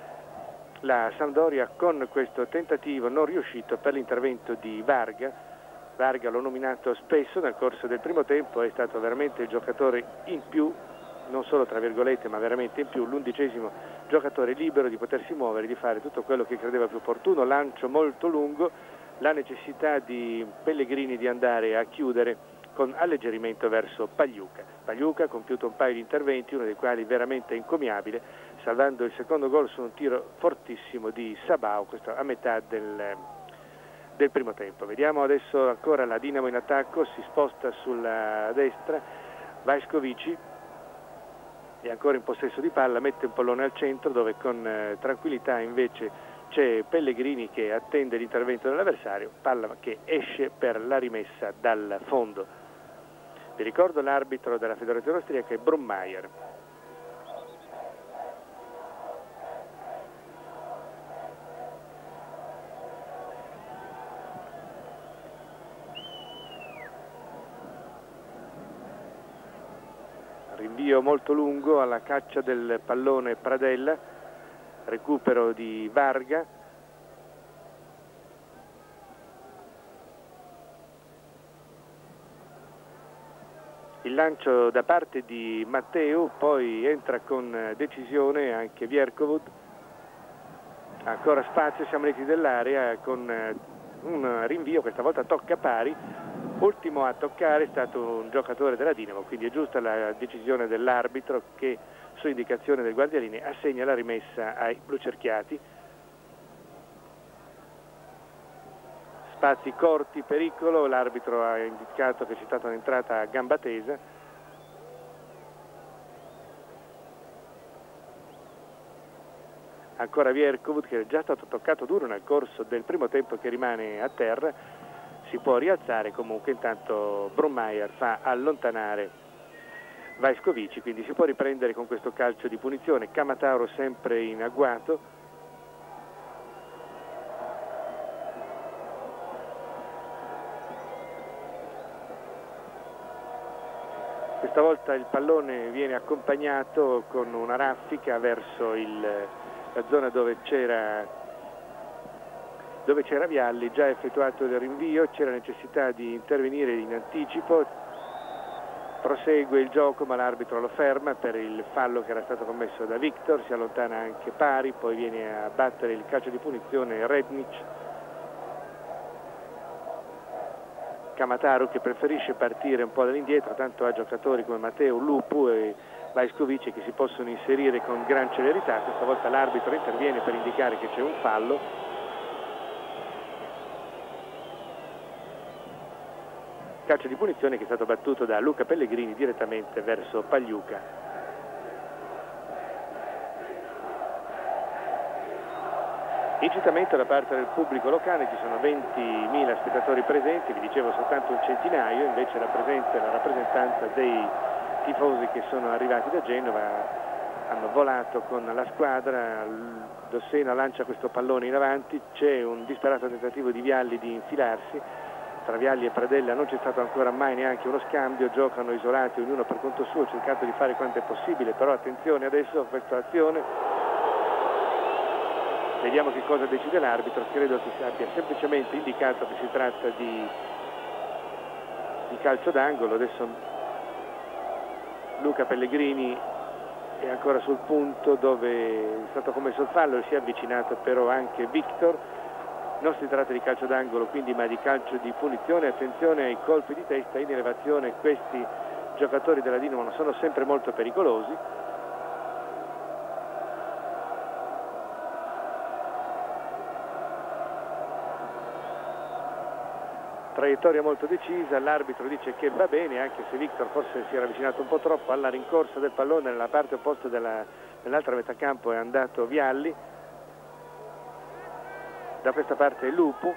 la Sampdoria con questo tentativo non riuscito per l'intervento di Varga. Varga l'ho nominato spesso nel corso del primo tempo, è stato veramente il giocatore in più non solo tra virgolette ma veramente in più, l'11° giocatore libero di potersi muovere, di fare tutto quello che credeva più opportuno, lancio molto lungo, la necessità di Pellegrini di andare a chiudere con alleggerimento verso Pagliuca. Pagliuca ha compiuto un paio di interventi, uno dei quali veramente encomiabile, salvando il secondo gol su un tiro fortissimo di Sabao, questo a metà del primo tempo. Vediamo adesso ancora la Dinamo in attacco, si sposta sulla destra, Vaiskovici è ancora in possesso di palla, mette un pallone al centro dove con tranquillità invece c'è Pellegrini che attende l'intervento dell'avversario, palla che esce per la rimessa dal fondo. Vi ricordo l'arbitro della federazione austriaca è Brummeyer. Rinvio molto lungo alla caccia del pallone Pradella, recupero di Varga. Il lancio da parte di Matteo, poi entra con decisione anche Vierkovud. Ancora spazio, siamo nei limiti dell'area con un rinvio, questa volta tocca pari. Ultimo a toccare è stato un giocatore della Dinamo, quindi è giusta la decisione dell'arbitro che su indicazione del guardialine assegna la rimessa ai blucerchiati. Spazi corti, pericolo, l'arbitro ha indicato che c'è stata un'entrata a gamba tesa. Ancora Vierkovud che è già stato toccato duro nel corso del primo tempo, che rimane a terra, si può rialzare comunque, intanto Brummeyer fa allontanare Vaiskovici, quindi si può riprendere con questo calcio di punizione. Camataro sempre in agguato. Questa volta il pallone viene accompagnato con una raffica verso la zona dove c'era Vialli, già effettuato il rinvio, c'era necessità di intervenire in anticipo, prosegue il gioco ma l'arbitro lo ferma per il fallo che era stato commesso da Victor, si allontana anche pari, poi viene a battere il calcio di punizione Rednic. Camataro che preferisce partire un po' dall'indietro, tanto ha giocatori come Matteo, Lupu e Vaiskovici che si possono inserire con gran celerità. Questa volta l'arbitro interviene per indicare che c'è un fallo. Calcio di punizione che è stato battuto da Luca Pellegrini direttamente verso Pagliuca. Incitamento da parte del pubblico locale, ci sono 20.000 spettatori presenti, vi dicevo soltanto un centinaio, invece la rappresentanza dei tifosi che sono arrivati da Genova, hanno volato con la squadra. Dossena lancia questo pallone in avanti, c'è un disperato tentativo di Vialli di infilarsi, tra Vialli e Pradella non c'è stato ancora mai neanche uno scambio, giocano isolati ognuno per conto suo, cercando di fare quanto è possibile, però attenzione adesso a questa azione. Vediamo che cosa decide l'arbitro, credo che abbia semplicemente indicato che si tratta di calcio d'angolo. Adesso Luca Pellegrini è ancora sul punto dove è stato commesso il fallo, si è avvicinato però anche Victor. Non si tratta di calcio d'angolo quindi, ma di calcio di punizione. Attenzione ai colpi di testa in elevazione, questi giocatori della Dinamo sono sempre molto pericolosi. Traiettoria molto decisa, l'arbitro dice che va bene, anche se Victor forse si era avvicinato un po' troppo. Alla rincorsa del pallone nella parte opposta dell'altra metà campo è andato Vialli, da questa parte è Lupu,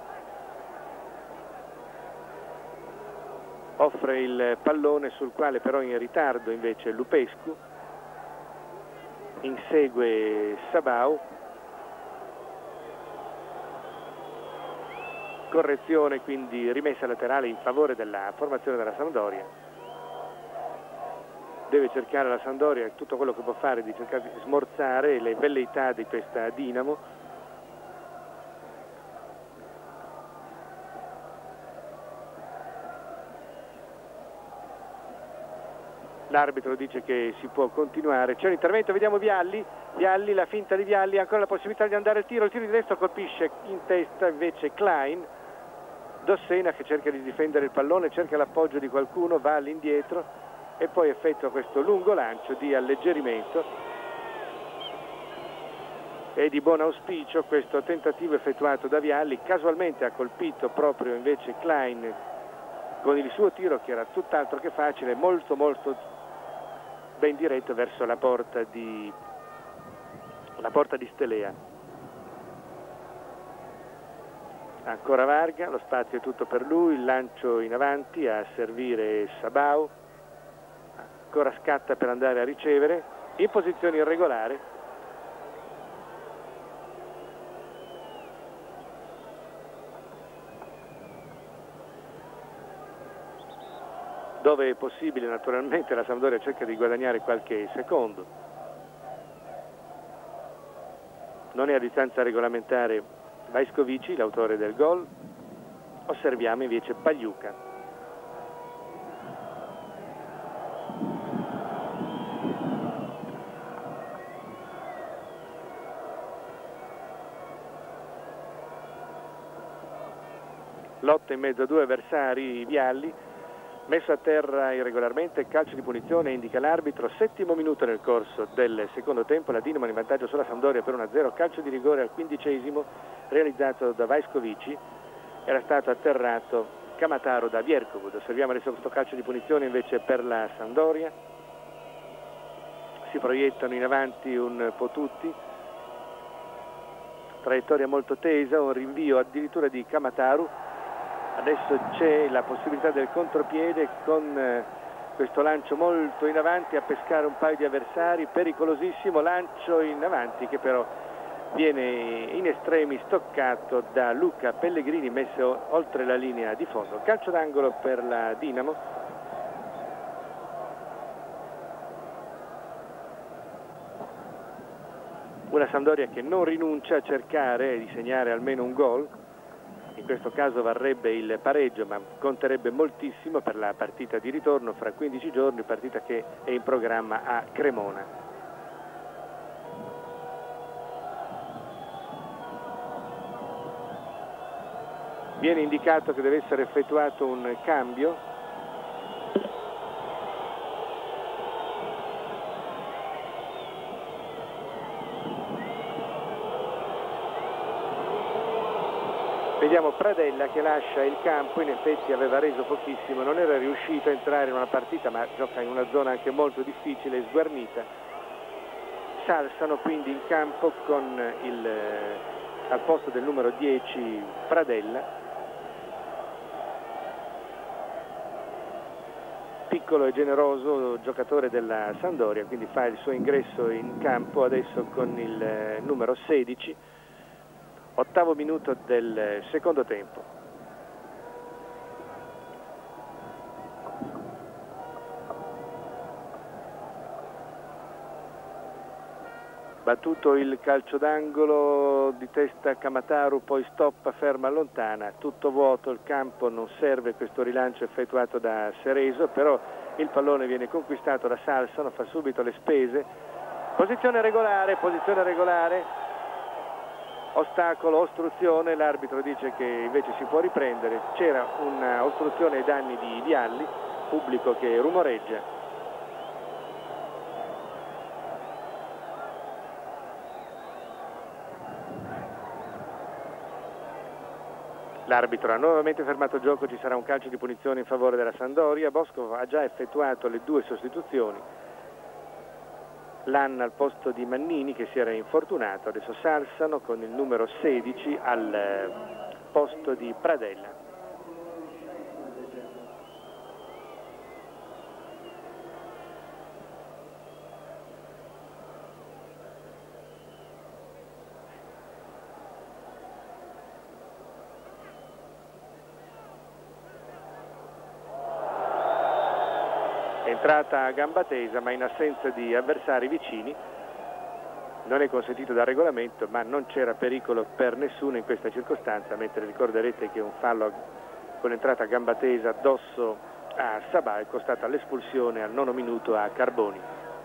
offre il pallone sul quale però in ritardo invece Lupescu, insegue Sabau. Correzione, quindi rimessa laterale in favore della formazione della Sampdoria. Deve cercare la Sampdoria tutto quello che può fare di cercare di smorzare le velleità di questa Dinamo. L'arbitro dice che si può continuare. C'è un intervento, vediamo Vialli, la finta di Vialli, ancora la possibilità di andare al tiro, il tiro di destro colpisce in testa invece Klein. Dossena che cerca di difendere il pallone, cerca l'appoggio di qualcuno, va all'indietro e poi effettua questo lungo lancio di alleggerimento. E di buon auspicio questo tentativo effettuato da Vialli, casualmente ha colpito proprio invece Klein con il suo tiro che era tutt'altro che facile, molto ben diretto verso la porta di Stelea. Ancora Varga, lo spazio è tutto per lui, il lancio in avanti a servire Sabau, ancora scatta per andare a ricevere, in posizione irregolare. Dove è possibile naturalmente la Sampdoria cerca di guadagnare qualche secondo. Non è a distanza regolamentare Vaiskovici, l'autore del gol. Osserviamo invece Pagliuca. Lotta in mezzo a due avversari, Vialli. Messo a terra irregolarmente, calcio di punizione, indica l'arbitro, 7° minuto nel corso del secondo tempo, la Dinamo in vantaggio sulla Sampdoria per 1-0, calcio di rigore al 15° realizzato da Vaiskovici, era stato atterrato Kamataro da Vierkovud. Osserviamo adesso questo calcio di punizione invece per la Sampdoria, si proiettano in avanti un po' tutti, traiettoria molto tesa, un rinvio addirittura di Kamataru. Adesso c'è la possibilità del contropiede con questo lancio molto in avanti a pescare un paio di avversari, pericolosissimo lancio in avanti che però viene in estremi stoccato da Luca Pellegrini, messo oltre la linea di fondo. Calcio d'angolo per la Dinamo. Una Sampdoria che non rinuncia a cercare di segnare almeno un gol. In questo caso varrebbe il pareggio, ma conterebbe moltissimo per la partita di ritorno fra 15 giorni, partita che è in programma a Cremona. Viene indicato che deve essere effettuato un cambio. Vediamo Pradella che lascia il campo, in effetti aveva reso pochissimo, non era riuscito a entrare in una partita, ma gioca in una zona anche molto difficile e sguarnita. Salsano quindi in campo con al posto del numero 10 Pradella. Piccolo e generoso giocatore della Sampdoria, quindi fa il suo ingresso in campo adesso con il numero 16. 8° minuto del secondo tempo. Battuto il calcio d'angolo di testa Kamataru, poi stoppa, ferma, allontana, tutto vuoto, il campo non serve questo rilancio effettuato da Cerezo, però il pallone viene conquistato da Salsano, fa subito le spese. Posizione regolare. Ostacolo, ostruzione, l'arbitro dice che invece si può riprendere, c'era una ostruzione ai danni di Vialli, pubblico che rumoreggia. L'arbitro ha nuovamente fermato il gioco, ci sarà un calcio di punizione in favore della Sampdoria. Bosco ha già effettuato le 2 sostituzioni. Lanna al posto di Mannini che si era infortunato, adesso Salsano con il numero 16 al posto di Pradella. Entrata a gamba tesa, ma in assenza di avversari vicini non è consentito dal regolamento, ma non c'era pericolo per nessuno in questa circostanza, mentre ricorderete che un fallo con entrata a gamba tesa addosso a Sabà, è costata l'espulsione al 9° minuto a Carboni.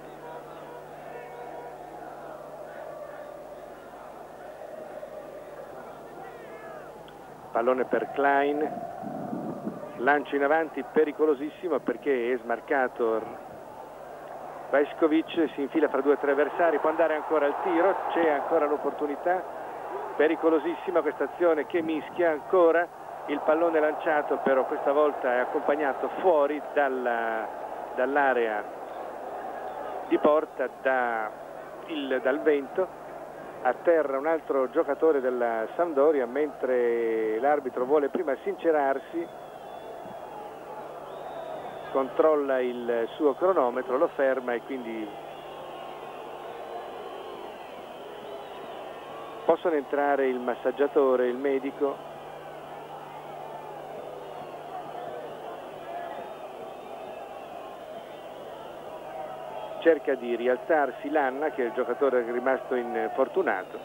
Pallone per Klein, lancio in avanti pericolosissimo perché è smarcato Vaiskovic, si infila fra 2 o 3 avversari, può andare ancora al tiro, c'è ancora l'opportunità, pericolosissima questa azione che mischia ancora, il pallone lanciato però questa volta è accompagnato fuori dall'area di porta dal vento. A terra un altro giocatore della Sampdoria, mentre l'arbitro vuole prima sincerarsi, controlla il suo cronometro, lo ferma e quindi possono entrare il massaggiatore, il medico. Cerca di rialzarsi Lanna, che è il giocatore rimasto infortunato.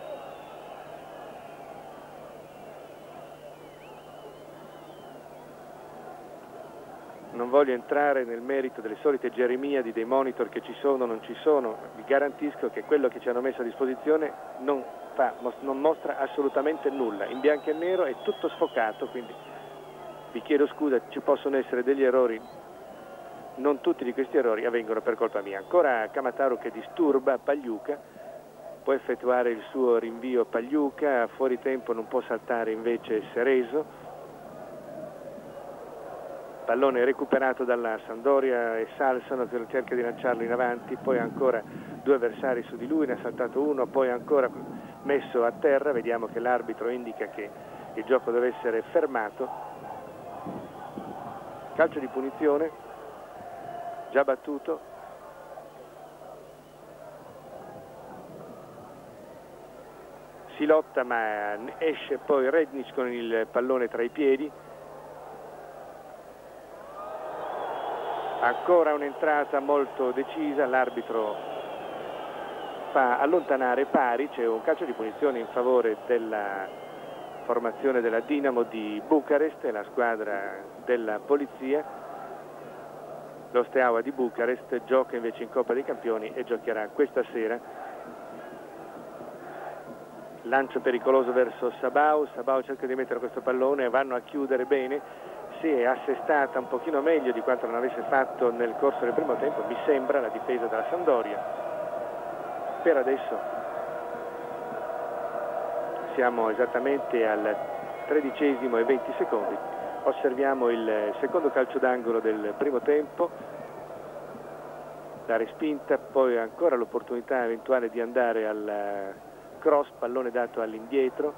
Non voglio entrare nel merito delle solite geremiadi dei monitor che ci sono o non ci sono, vi garantisco che quello che ci hanno messo a disposizione non mostra assolutamente nulla, in bianco e nero è tutto sfocato, quindi vi chiedo scusa, ci possono essere degli errori. Non tutti di questi errori avvengono per colpa mia. Ancora Camataro che disturba Pagliuca, può effettuare il suo rinvio Pagliuca, fuori tempo non può saltare invece Sereso. Pallone recuperato dalla Sampdoria e Salsano che cerca di lanciarlo in avanti, poi ancora 2 avversari su di lui, ne ha saltato uno, poi ancora messo a terra, vediamo che l'arbitro indica che il gioco deve essere fermato. Calcio di punizione già battuto. Si lotta ma esce poi Rednic con il pallone tra i piedi. Ancora un'entrata molto decisa, l'arbitro fa allontanare pari, c'è un calcio di punizione in favore della formazione della Dinamo di Bucarest, la squadra della polizia. Lo Steaua di Bucarest gioca invece in Coppa dei Campioni e giocherà questa sera. Lancio pericoloso verso Sabau cerca di mettere questo pallone, vanno a chiudere bene, si è assestata un pochino meglio di quanto non avesse fatto nel corso del primo tempo, mi sembra, la difesa della Sampdoria. Per adesso siamo esattamente al 13° e 20 secondi. Osserviamo il secondo calcio d'angolo del primo tempo, la respinta, poi ancora l'opportunità eventuale di andare al cross, pallone dato all'indietro,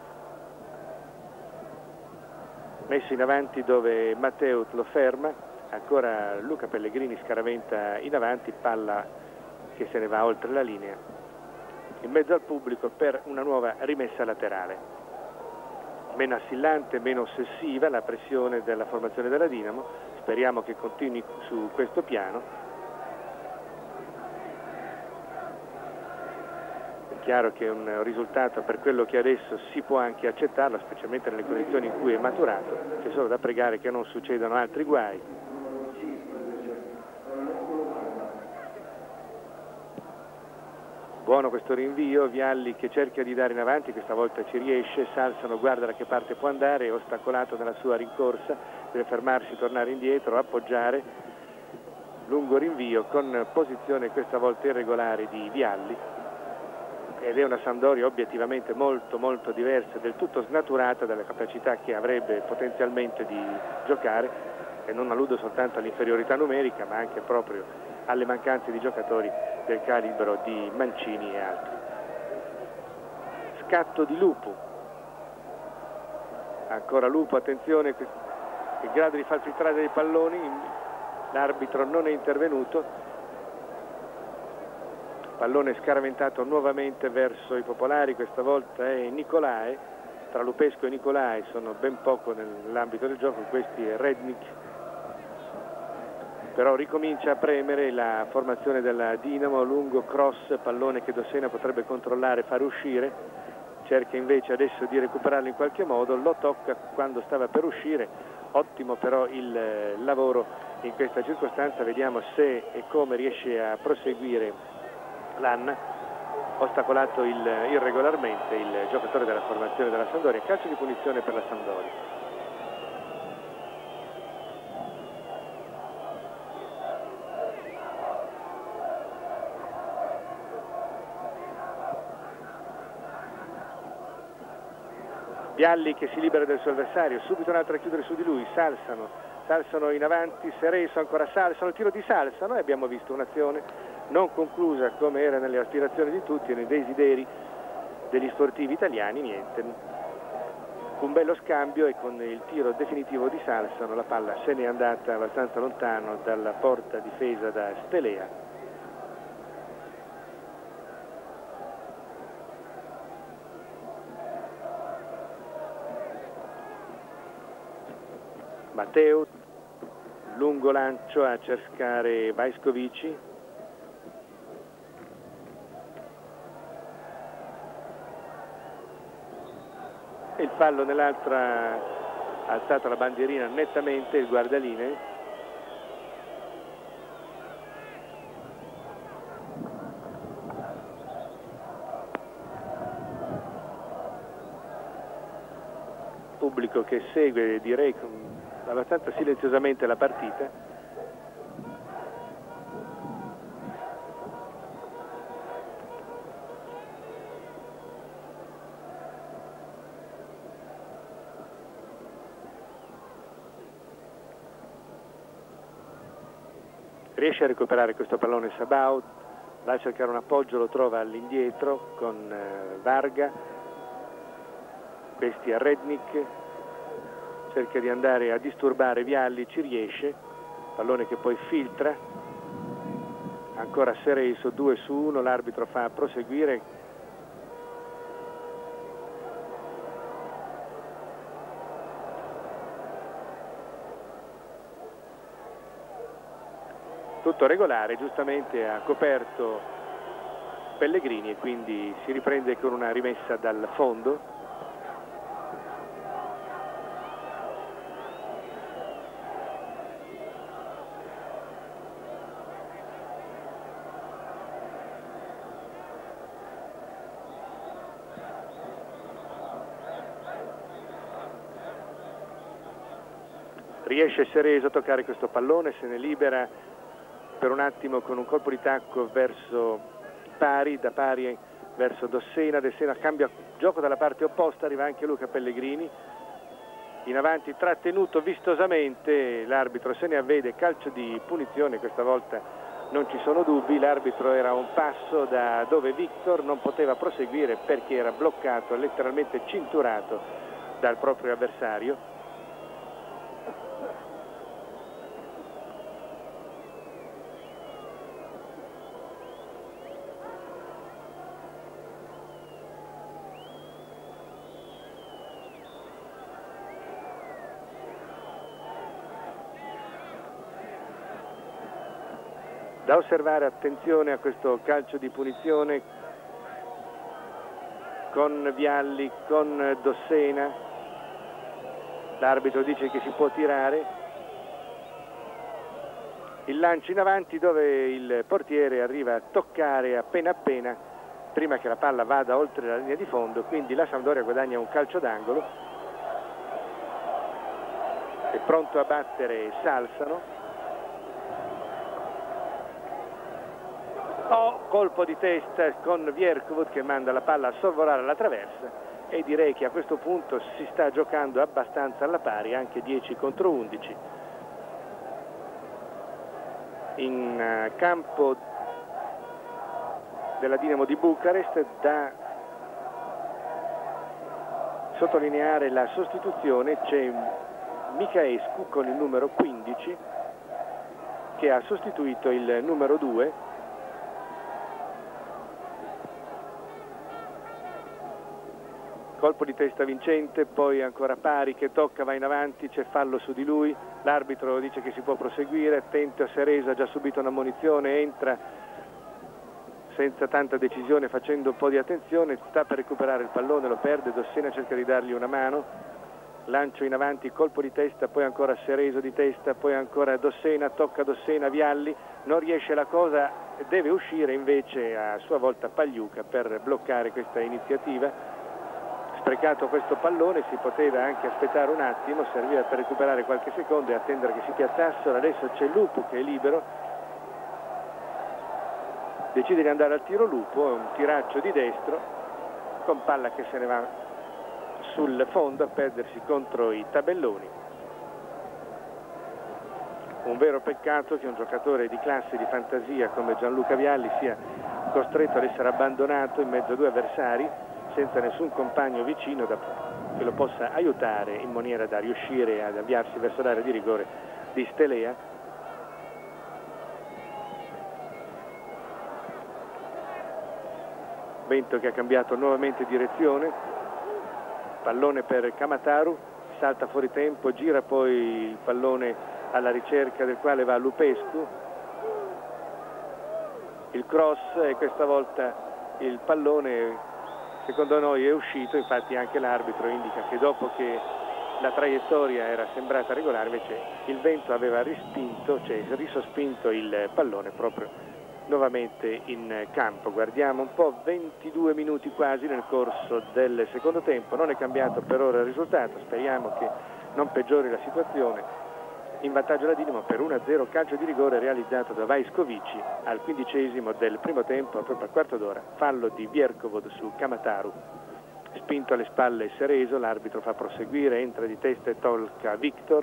messo in avanti dove Matteo lo ferma, ancora Luca Pellegrini scaraventa in avanti, palla che se ne va oltre la linea, in mezzo al pubblico per una nuova rimessa laterale. Meno assillante, meno ossessiva la pressione della formazione della Dinamo, speriamo che continui su questo piano. È chiaro che un risultato per quello che adesso si può anche accettarlo, specialmente nelle condizioni in cui è maturato, c'è solo da pregare che non succedano altri guai. Buono questo rinvio, Vialli che cerca di dare in avanti, questa volta ci riesce, Salsano guarda da che parte può andare, è ostacolato nella sua rincorsa, deve fermarsi, tornare indietro, appoggiare, lungo rinvio con posizione questa volta irregolare di Vialli, ed è una Sampdoria obiettivamente molto diversa, del tutto snaturata dalle capacità che avrebbe potenzialmente di giocare, e non alludo soltanto all'inferiorità numerica ma anche proprio alle mancanze di giocatori del calibro di Mancini e altri. Scatto di Lupu, ancora Lupu, attenzione, il grado di far filtrare dei palloni, l'arbitro non è intervenuto, pallone scaraventato nuovamente verso i popolari, questa volta è Nicolae, tra Lupesco e Nicolae sono ben poco nell'ambito del gioco, questi è Rednic. Però ricomincia a premere la formazione della Dinamo, lungo cross, pallone che Dossena potrebbe controllare, fare uscire, cerca invece adesso di recuperarlo in qualche modo, lo tocca quando stava per uscire, Ottimo però il lavoro in questa circostanza, vediamo se e come riesce a proseguire Lanna, ostacolato irregolarmente il giocatore della formazione della Sampdoria. Calcio di punizione per la Sampdoria. Vialli che si libera del suo avversario, subito un'altra a chiudere su di lui, Salsano in avanti, Cerezo, ancora Salsano, il tiro di Salsano, e abbiamo visto un'azione non conclusa come era nelle aspirazioni di tutti e nei desideri degli sportivi italiani. Niente, un bello scambio, e con il tiro definitivo di Salsano la palla se n'è andata abbastanza lontano dalla porta difesa da Stelea. Matteo, lungo lancio a cercare Vaiskovici. E il fallo nell'altra, ha alzato la bandierina nettamente il guardalinee. Pubblico che segue, direi, abbastanza silenziosamente la partita. Riesce a recuperare questo pallone Sabau, va a cercare un appoggio, lo trova all'indietro con Varga, questi a Rednik, cerca di andare a disturbare Vialli, ci riesce, pallone che poi filtra, ancora Cerezo, 2-1, l'arbitro fa proseguire. Tutto regolare, giustamente ha coperto Pellegrini e quindi si riprende con una rimessa dal fondo. Riesce Cerezo a toccare questo pallone, se ne libera per un attimo con un colpo di tacco verso Pari, da Pari verso Dossena, Dossena cambia gioco dalla parte opposta, arriva anche Luca Pellegrini, in avanti trattenuto vistosamente, l'arbitro se ne avvede, calcio di punizione, questa volta non ci sono dubbi, l'arbitro era a un passo da dove Victor non poteva proseguire perché era bloccato, letteralmente cinturato dal proprio avversario. Da osservare, attenzione a questo calcio di punizione con Vialli, con Dossena, l'arbitro dice che si può tirare, il lancio in avanti dove il portiere arriva a toccare appena prima che la palla vada oltre la linea di fondo, quindi la Sampdoria guadagna un calcio d'angolo, è pronto a battere Salsano. Colpo di testa con Vierkovud che manda la palla a sorvolare la traversa, e direi che a questo punto si sta giocando abbastanza alla pari, anche 10 contro 11 in campo della Dinamo di Bucarest. Da sottolineare la sostituzione, c'è Micaescu con il numero 15 che ha sostituito il numero 2. Colpo di testa vincente, poi ancora Pari che tocca, va in avanti, c'è fallo su di lui, l'arbitro dice che si può proseguire, attento a Cerezo, ha già subito un'ammonizione, entra senza tanta decisione, facendo un po' di attenzione, sta per recuperare il pallone, lo perde, Dossena cerca di dargli una mano, lancio in avanti, colpo di testa, poi ancora Cerezo di testa, poi ancora Dossena, tocca Dossena, Vialli, non riesce la cosa, deve uscire invece a sua volta Pagliuca per bloccare questa iniziativa. Sprecato questo pallone, si poteva anche aspettare un attimo, serviva per recuperare qualche secondo e attendere che si piazzassero. Adesso c'è Lupo che è libero, decide di andare al tiro Lupo, è un tiraccio di destro con palla che se ne va sul fondo a perdersi contro i tabelloni. Un vero peccato che un giocatore di classe, di fantasia come Gianluca Vialli sia costretto ad essere abbandonato in mezzo a due avversari senza nessun compagno vicino che lo possa aiutare in maniera da riuscire ad avviarsi verso l'area di rigore di Stelea. Vento che ha cambiato nuovamente direzione, pallone per Camataru, salta fuori tempo, gira poi il pallone alla ricerca del quale va Lupescu, il cross, e questa volta il pallone secondo noi è uscito. Infatti anche l'arbitro indica che dopo che la traiettoria era sembrata regolare, invece il vento aveva rispinto, cioè risospinto il pallone proprio nuovamente in campo. Guardiamo un po', 22 minuti quasi nel corso del secondo tempo, non è cambiato per ora il risultato, speriamo che non peggiori la situazione. In vantaggio la Dinamo per 1-0, calcio di rigore realizzato da Vaiskovici al 15° del primo tempo, proprio al quarto d'ora, fallo di Vierkovod su Camataru, spinto alle spalle Cerezo, l'arbitro fa proseguire, entra di testa e tolca Victor,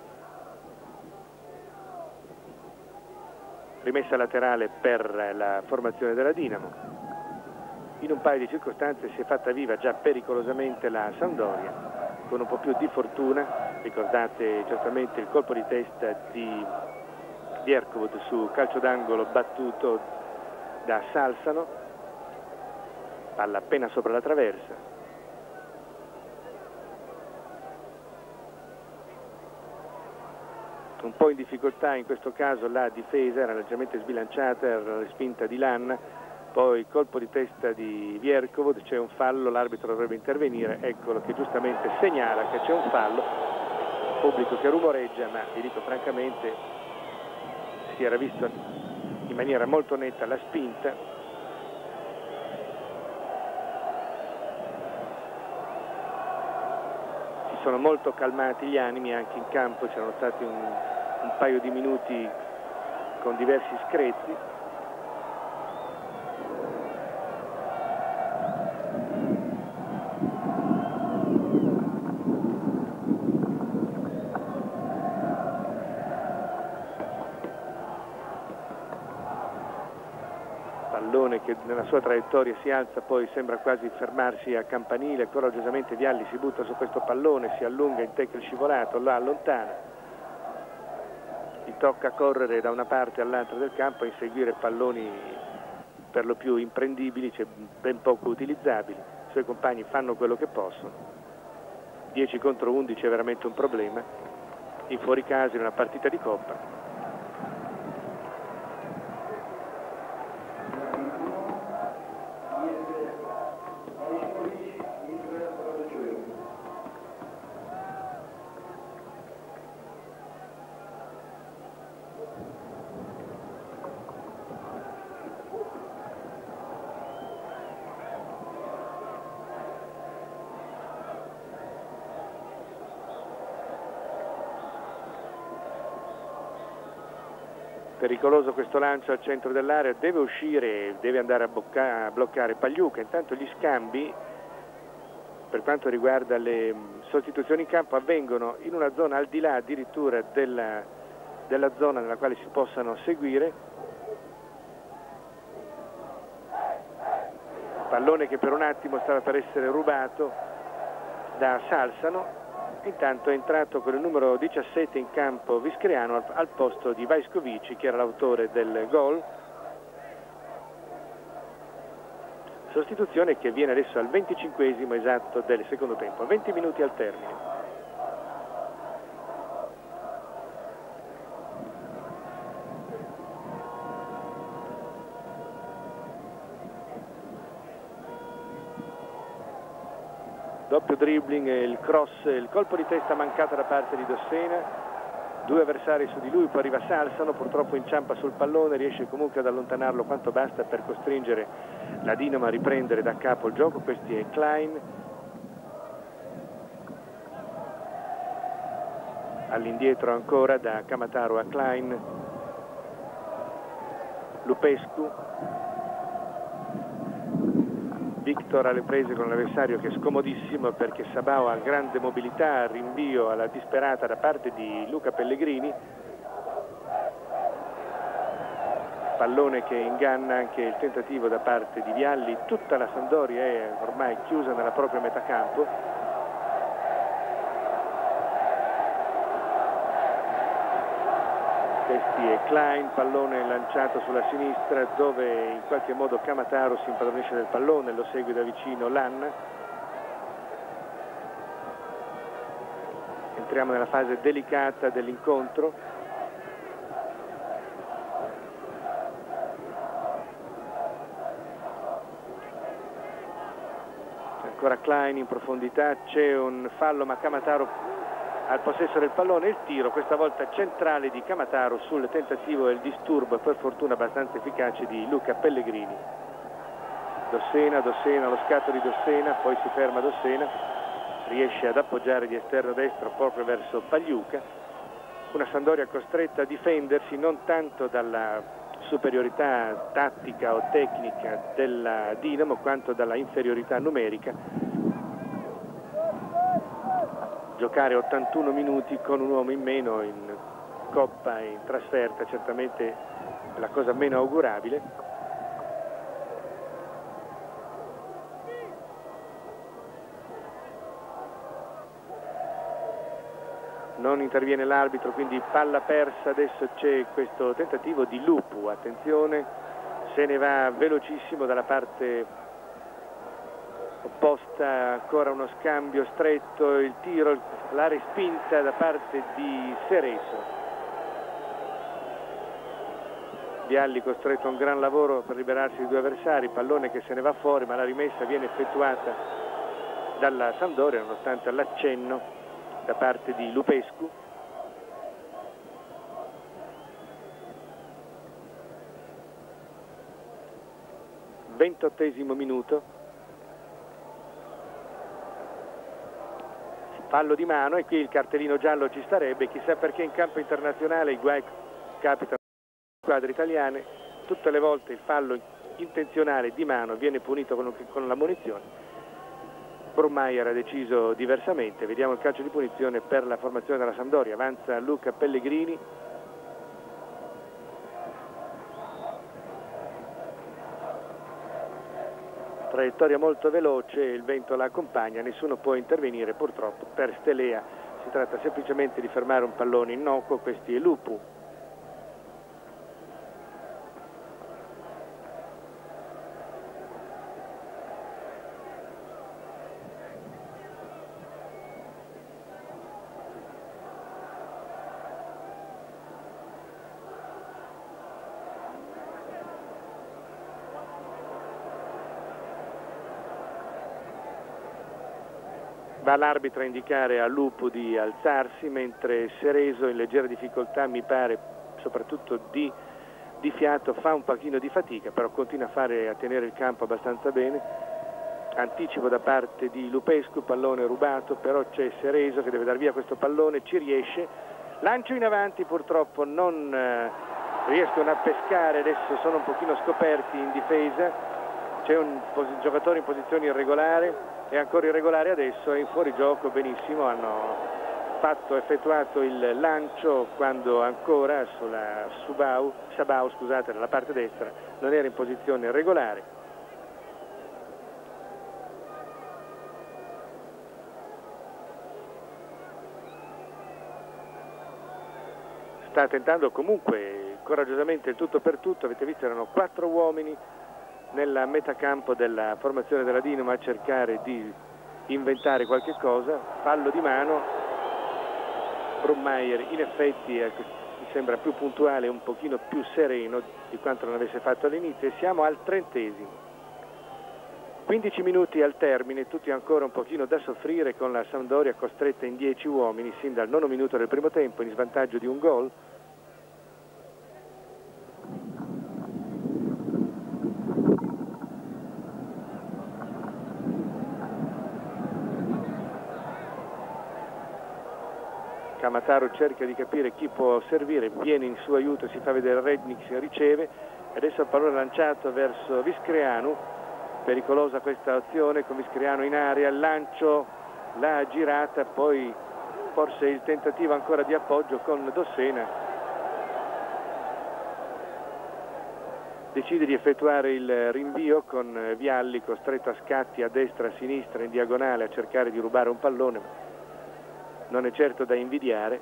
rimessa laterale per la formazione della Dinamo. In un paio di circostanze si è fatta viva già pericolosamente la Sampdoria, con un po' più di fortuna. Ricordate certamente il colpo di testa di Vierkovod su calcio d'angolo battuto da Salsano, palla appena sopra la traversa. Un po' in difficoltà in questo caso la difesa, era leggermente sbilanciata, era la respinta di Lanna, poi colpo di testa di Vierkovod, c'è un fallo, l'arbitro dovrebbe intervenire, eccolo che giustamente segnala che c'è un fallo, pubblico che rumoreggia, ma vi dico francamente si era visto in maniera molto netta la spinta. Si sono molto calmati gli animi anche in campo, c'erano stati un paio di minuti con diversi screzi. Pallone che nella sua traiettoria si alza, poi sembra quasi fermarsi a campanile, coraggiosamente Vialli si butta su questo pallone, si allunga in tackle scivolato, lo allontana, gli tocca correre da una parte all'altra del campo e inseguire palloni per lo più imprendibili, cioè ben poco utilizzabili. I suoi compagni fanno quello che possono, 10 contro 11 è veramente un problema in fuori casa in una partita di Coppa. Pericoloso questo lancio al centro dell'area, deve uscire, deve andare a bloccare Pagliuca. Intanto gli scambi per quanto riguarda le sostituzioni in campo avvengono in una zona al di là addirittura della zona nella quale si possano seguire. Pallone che per un attimo stava per essere rubato da Salsano. Intanto è entrato con il numero 17 in campo Viscriano al posto di Vaiskovici, che era l'autore del gol. Sostituzione che viene adesso al 25° esatto del secondo tempo, 20 minuti al termine. doppio dribbling, il cross, il colpo di testa mancato da parte di Dossena. Due avversari su di lui, poi arriva Salsano, purtroppo inciampa sul pallone, riesce comunque ad allontanarlo quanto basta per costringere la Dinamo a riprendere da capo il gioco. Questi è Klein, all'indietro ancora da Camataro a Klein, Lupescu, Victor alle prese con l'avversario che è scomodissimo perché Sabao ha grande mobilità, rinvio alla disperata da parte di Luca Pellegrini, pallone che inganna anche il tentativo da parte di Vialli. Tutta la Sampdoria è ormai chiusa nella propria metà campo. Questi è Klein, pallone lanciato sulla sinistra dove in qualche modo Camataro si impadronisce del pallone, lo segue da vicino Lanna. Entriamo nella fase delicata dell'incontro. Ancora Klein in profondità, c'è un fallo ma Camataro al possesso del pallone, il tiro questa volta centrale di Camataro sul tentativo e il disturbo per fortuna abbastanza efficace di Luca Pellegrini. Dossena, lo scatto di Dossena, poi si ferma Dossena, riesce ad appoggiare di esterno destro proprio verso Pagliuca. Una Sampdoria costretta a difendersi non tanto dalla superiorità tattica o tecnica della Dinamo quanto dalla inferiorità numerica. Giocare 81 minuti con un uomo in meno in Coppa e in trasferta certamente è la cosa meno augurabile. Non interviene l'arbitro, quindi palla persa. Adesso c'è questo tentativo di Lupu, attenzione, se ne va velocissimo dalla parte opposta, ancora uno scambio stretto, il tiro, la respinta da parte di Cerezo. Vialli costretto a un gran lavoro per liberarsi di due avversari, pallone che se ne va fuori ma la rimessa viene effettuata dalla Sampdoria nonostante l'accenno da parte di Lupescu. Ventottesimo minuto. Fallo di mano e qui il cartellino giallo ci starebbe, chissà perché in campo internazionale i guai capitano alle squadre italiane, tutte le volte il fallo intenzionale di mano viene punito con la munizione. Brummeyer ha deciso diversamente. Vediamo il calcio di punizione per la formazione della Sampdoria. Avanza Luca Pellegrini, traiettoria molto veloce, il vento la accompagna, nessuno può intervenire purtroppo per Stelea, si tratta semplicemente di fermare un pallone innocuo. Questi è Lupu. Va l'arbitro a indicare a Lupu di alzarsi, mentre Cerezo in leggera difficoltà, mi pare soprattutto di fiato, fa un pochino di fatica, però continua a tenere il campo abbastanza bene. Anticipo da parte di Lupescu, pallone rubato, però c'è Cerezo che deve dar via questo pallone, ci riesce, lancio in avanti, purtroppo non riescono a pescare, adesso sono un pochino scoperti in difesa, c'è un giocatore in posizione irregolare, è ancora irregolare adesso, è in fuorigioco. Benissimo, hanno effettuato il lancio quando ancora sulla Sabao, scusate, dalla parte destra non era in posizione regolare. Sta tentando comunque coraggiosamente il tutto per tutto. Avete visto, erano 4 uomini nella metacampo della formazione della Dinamo a cercare di inventare qualche cosa. Fallo di mano. Brummeyer in effetti mi sembra più puntuale, un pochino più sereno di quanto non avesse fatto all'inizio, e siamo al 30°. 15 minuti al termine, tutti ancora un pochino da soffrire, con la Sampdoria costretta in 10 uomini sin dal 9 minuto del primo tempo, in svantaggio di un gol. Camataro cerca di capire chi può servire, viene in suo aiuto, si fa vedere Rednic, riceve, adesso il pallone lanciato verso Viscreanu, pericolosa questa azione con Viscreanu in area, il lancio, la girata, poi forse il tentativo ancora di appoggio con Dossena, decide di effettuare il rinvio con Vialli costretto a scatti a destra, a sinistra, in diagonale a cercare di rubare un pallone. Non è certo da invidiare.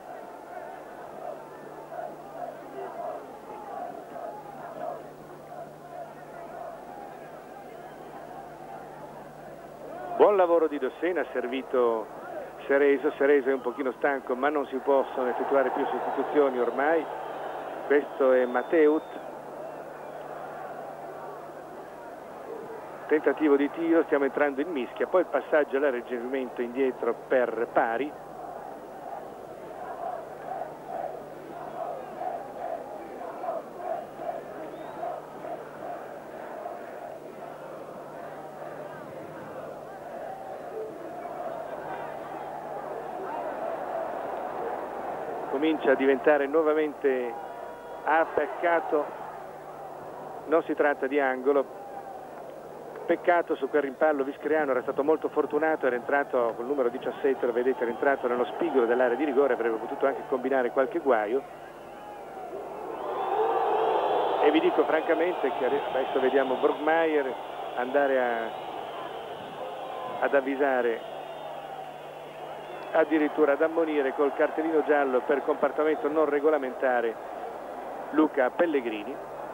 Buon lavoro di Dossena, ha servito Cerezo è un pochino stanco, ma non si possono effettuare più sostituzioni ormai. Questo è Mateut. Tentativo di tiro, stiamo entrando in mischia, poi il passaggio alla reggimento indietro per Pari. Comincia a diventare nuovamente peccato, non si tratta di angolo, peccato su quel rimpallo. Viscreanu era stato molto fortunato, era entrato col numero 17, lo vedete, era entrato nello spigolo dell'area di rigore, avrebbe potuto anche combinare qualche guaio. E vi dico francamente che adesso vediamo Brugmeier andare ad avvisare, addirittura ad ammonire col cartellino giallo per comportamento non regolamentare Luca Pellegrini.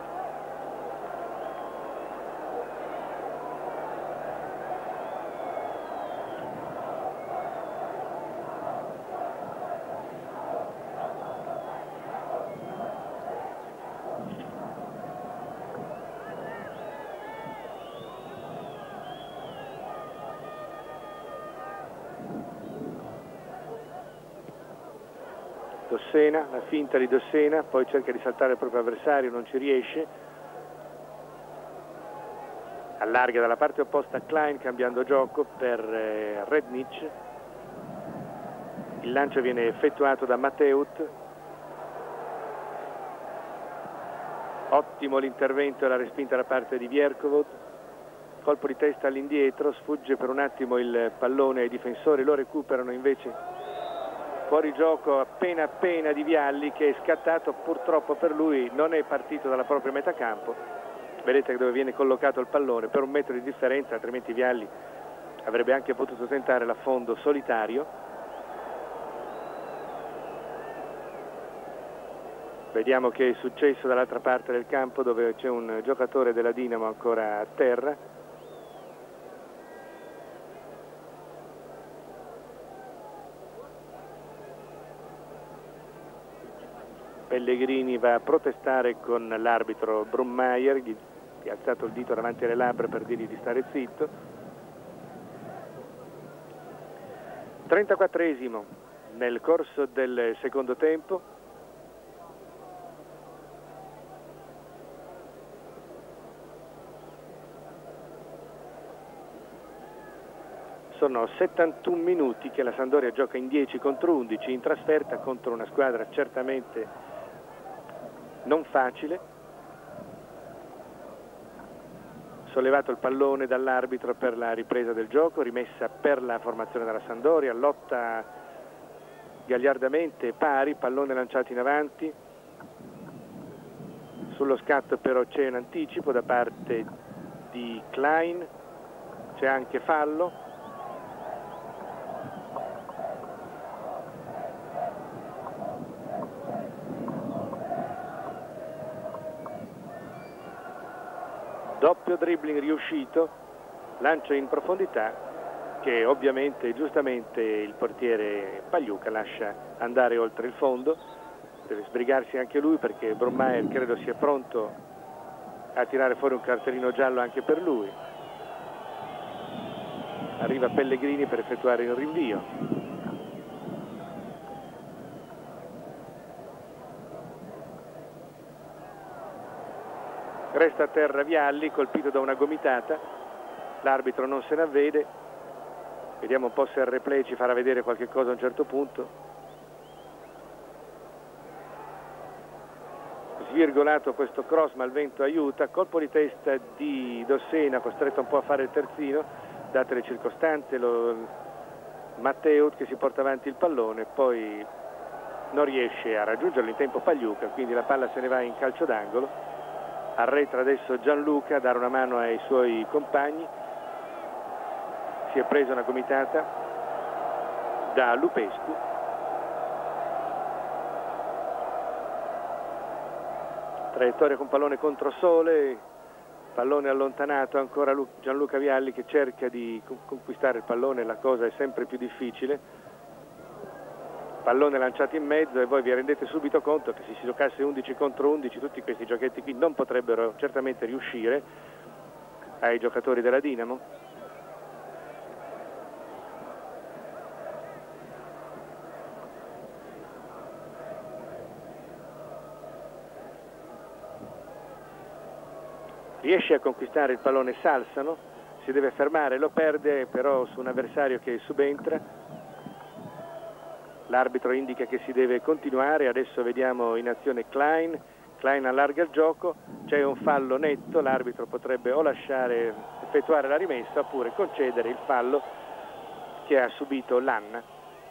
Dossena, la finta di Dossena, poi cerca di saltare il proprio avversario, non ci riesce, allarga dalla parte opposta Klein cambiando gioco per Rednic, il lancio viene effettuato da Mateut, ottimo l'intervento e la respinta da parte di Vierkovod, colpo di testa all'indietro, sfugge per un attimo il pallone ai difensori, lo recuperano invece. Fuori gioco appena di Vialli, che è scattato, purtroppo per lui non è partito dalla propria metà campo. Vedete dove viene collocato il pallone, per 1 metro di differenza, altrimenti Vialli avrebbe anche potuto tentare l'affondo solitario. Vediamo che è successo dall'altra parte del campo, dove c'è un giocatore della Dinamo ancora a terra. Pellegrini va a protestare con l'arbitro Brugmeier, gli ha alzato il dito davanti alle labbra per dirgli di stare zitto. 34esimo nel corso del secondo tempo. Sono 71 minuti che la Sampdoria gioca in 10 contro 11 in trasferta contro una squadra certamente non facile. Sollevato il pallone dall'arbitro per la ripresa del gioco, rimessa per la formazione della Sampdoria, lotta gagliardamente Pari, pallone lanciato in avanti, sullo scatto però c'è un anticipo da parte di Klein, c'è anche fallo. Doppio dribbling riuscito, lancio in profondità che ovviamente giustamente il portiere Pagliuca lascia andare oltre il fondo. Deve sbrigarsi anche lui, perché Brugmeier credo sia pronto a tirare fuori un cartellino giallo anche per lui. arriva Pellegrini per effettuare il rinvio. Resta a terra Vialli, colpito da una gomitata, l'arbitro non se ne avvede, vediamo un po' se il replay ci farà vedere qualche cosa a un certo punto. Svirgolato questo cross, ma il vento aiuta, colpo di testa di Dossena, costretto un po' a fare il terzino, date le circostanze, Matteut che si porta avanti il pallone, poi non riesce a raggiungerlo in tempo Pagliuca, quindi la palla se ne va in calcio d'angolo. Arretra adesso Gianluca a dare una mano ai suoi compagni, si è presa una gomitata da Lupescu. Traiettoria con pallone contro sole, pallone allontanato, ancora Gianluca Vialli che cerca di conquistare il pallone, la cosa è sempre più difficile. Pallone lanciato in mezzo e voi vi rendete subito conto che se si giocasse 11 contro 11 tutti questi giochetti qui non potrebbero certamente riuscire ai giocatori della Dinamo. Riesce a conquistare il pallone Salsano, si deve fermare, lo perde però su un avversario che subentra. L'arbitro indica che si deve continuare, adesso vediamo in azione Klein allarga il gioco, c'è un fallo netto, l'arbitro potrebbe o lasciare effettuare la rimessa oppure concedere il fallo che ha subito Lanna.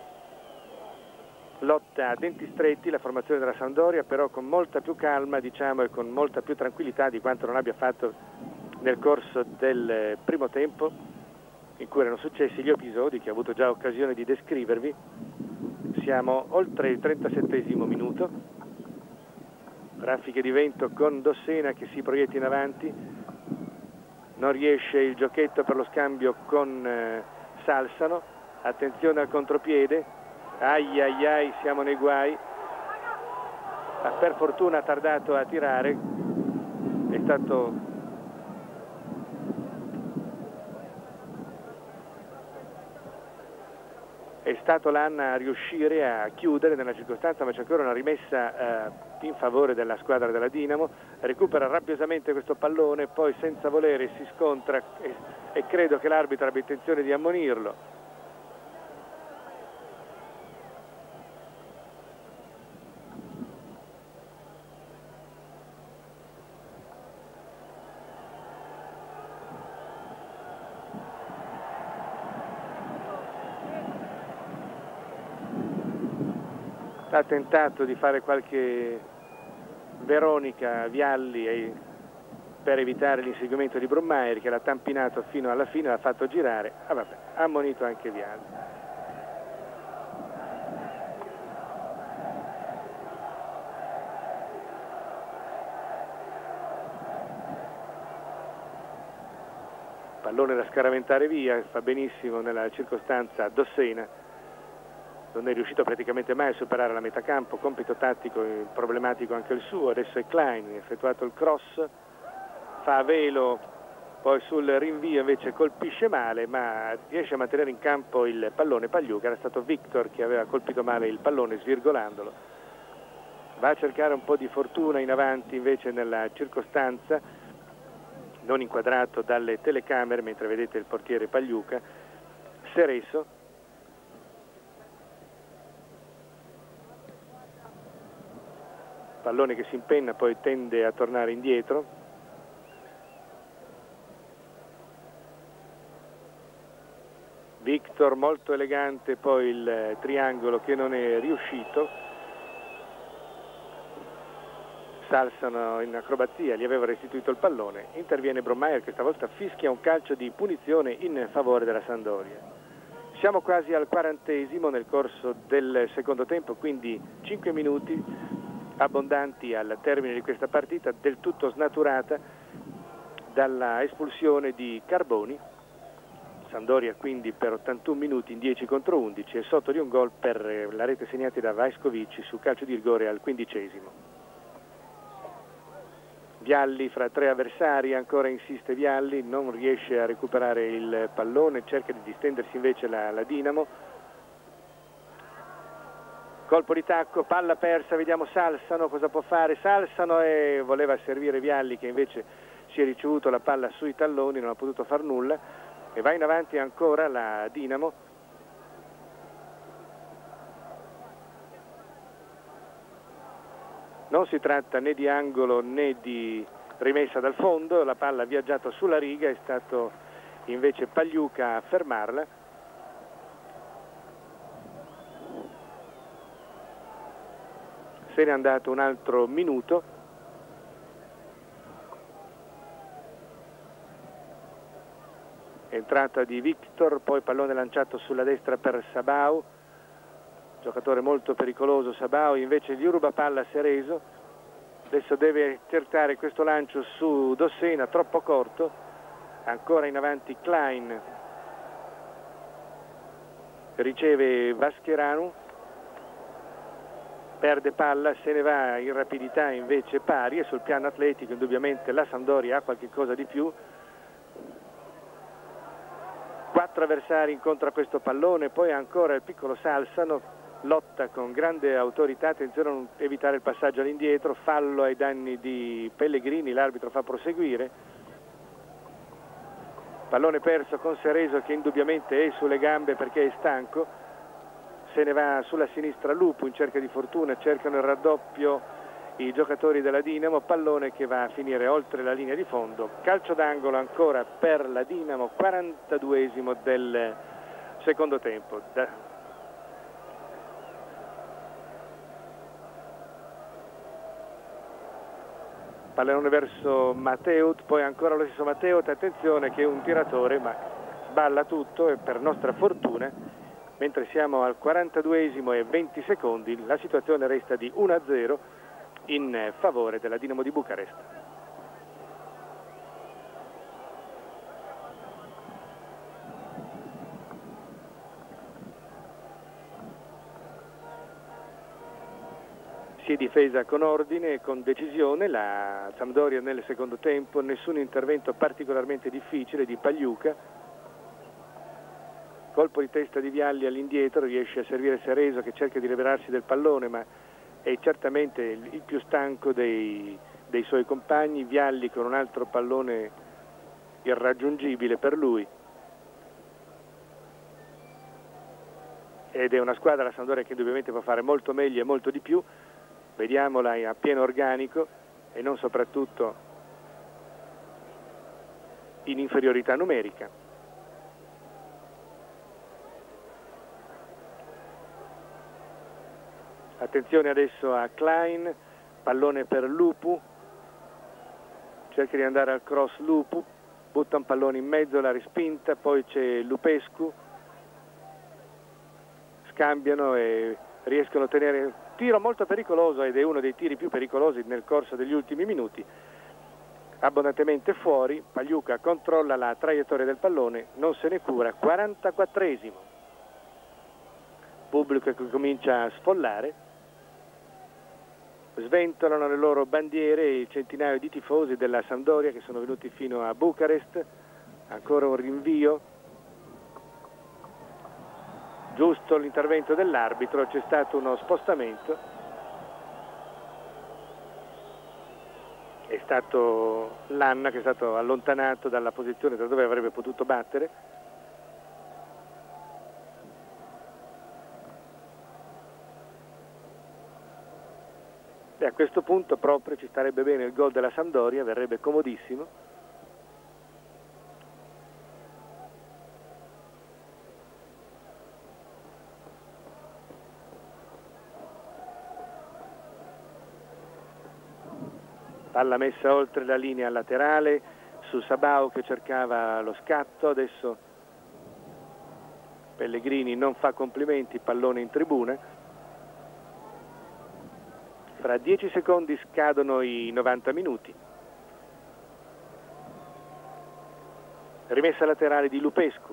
Lotta a denti stretti la formazione della Sampdoria, però con molta più calma, diciamo, e con molta più tranquillità di quanto non abbia fatto nel corso del primo tempo, in cui erano successi gli episodi che ho avuto già occasione di descrivervi. Siamo oltre il 37esimo minuto, raffiche di vento con Dossena che si proietta in avanti, non riesce il giochetto per lo scambio con Salsano, attenzione al contropiede, ai ai ai, siamo nei guai, ma per fortuna ha tardato a tirare, è stato Lanna a riuscire a chiudere nella circostanza, ma c'è ancora una rimessa in favore della squadra della Dinamo. Recupera rabbiosamente questo pallone, poi senza volere si scontra e credo che l'arbitro abbia intenzione di ammonirlo. Ha tentato di fare qualche Veronica Vialli per evitare l'inseguimento di Brummaeri, che l'ha tampinato fino alla fine, l'ha fatto girare, vabbè, ha ammonito anche Vialli. Pallone da scaraventare via, fa benissimo nella circostanza Dossena. Non è riuscito praticamente mai a superare la metà campo, compito tattico problematico anche il suo. Adesso è Klein, ha effettuato il cross, fa a velo, poi sul rinvio invece colpisce male, ma riesce a mantenere in campo il pallone Pagliuca. Era stato Victor che aveva colpito male il pallone svirgolandolo. Va a cercare un po' di fortuna in avanti invece nella circostanza, non inquadrato dalle telecamere mentre vedete il portiere Pagliuca, Sereso. Pallone che si impenna, poi tende a tornare indietro. Victor molto elegante, poi il triangolo che non è riuscito. Salsano in acrobazia, gli aveva restituito il pallone. Interviene Brummayer che stavolta fischia un calcio di punizione in favore della Sampdoria. Siamo quasi al 40esimo nel corso del secondo tempo, quindi 5 minuti abbondanti al termine di questa partita, del tutto snaturata dalla espulsione di Carboni. Sampdoria quindi per 81 minuti in 10 contro 11 e sotto di un gol per la rete segnata da Vaiskovic su calcio di rigore al 15esimo. Vialli fra 3 avversari, ancora insiste Vialli, non riesce a recuperare il pallone, cerca di distendersi invece la Dinamo. Colpo di tacco, palla persa, vediamo Salsano cosa può fare. Salsano e voleva servire Vialli, che invece si è ricevuto la palla sui talloni, non ha potuto far nulla, e va in avanti ancora la Dinamo. Non si tratta né di angolo né di rimessa dal fondo, la palla ha viaggiato sulla riga, è stato invece Pagliuca a fermarla. Se n'è andato un altro minuto. Entrata di Victor, poi pallone lanciato sulla destra per Sabau, giocatore molto pericoloso Sabau, invece gli ruba palla Cerezo. Adesso deve cercare questo lancio su Dossena, troppo corto. Ancora in avanti Klein, riceve Vascheranu, perde palla, se ne va in rapidità invece Pari, e sul piano atletico indubbiamente la Sampdoria ha qualche cosa di più. 4 avversari incontro a questo pallone, poi ancora il piccolo Salsano, lotta con grande autorità, attenzione a non evitare il passaggio all'indietro, fallo ai danni di Pellegrini, l'arbitro fa proseguire. Pallone perso con Cerezo, che indubbiamente è sulle gambe perché è stanco. Se ne va sulla sinistra Lupu in cerca di fortuna, cercano il raddoppio i giocatori della Dinamo, pallone che va a finire oltre la linea di fondo. Calcio d'angolo ancora per la Dinamo, 42esimo del secondo tempo. Pallone verso Matteut, poi ancora lo stesso Matteut, attenzione che è un tiratore ma sballa tutto, e per nostra fortuna, mentre siamo al 42esimo e 20 secondi, la situazione resta di 1-0 in favore della Dinamo di Bucarest. Si è difesa con ordine e con decisione la Sampdoria nel secondo tempo, nessun intervento particolarmente difficile di Pagliuca. Colpo di testa di Vialli all'indietro, riesce a servire Cerezo che cerca di liberarsi del pallone, ma è certamente il più stanco dei suoi compagni. Vialli con un altro pallone irraggiungibile per lui. Ed è una squadra, la Sampdoria, che indubbiamente può fare molto meglio e molto di più. Vediamola a pieno organico e non soprattutto in inferiorità numerica. Attenzione adesso a Klein, pallone per Lupu, cerca di andare al cross Lupu, butta un pallone in mezzo, la respinta, poi c'è Lupescu, scambiano e riescono a ottenere un tiro molto pericoloso, ed è uno dei tiri più pericolosi nel corso degli ultimi minuti. Abbondantemente fuori, Pagliuca controlla la traiettoria del pallone, non se ne cura. 44esimo, pubblico che comincia a sfollare, sventolano le loro bandiere il centinaio di tifosi della Sampdoria che sono venuti fino a Bucarest. Ancora un rinvio, giusto l'intervento dell'arbitro, c'è stato uno spostamento, è stato Lanna che è stato allontanato dalla posizione da dove avrebbe potuto battere. E a questo punto proprio ci starebbe bene il gol della Sampdoria, verrebbe comodissimo. Palla messa oltre la linea laterale su Sabau che cercava lo scatto, adesso Pellegrini non fa complimenti, pallone in tribuna. Fra 10 secondi scadono i 90 minuti. Rimessa laterale di Lupescu.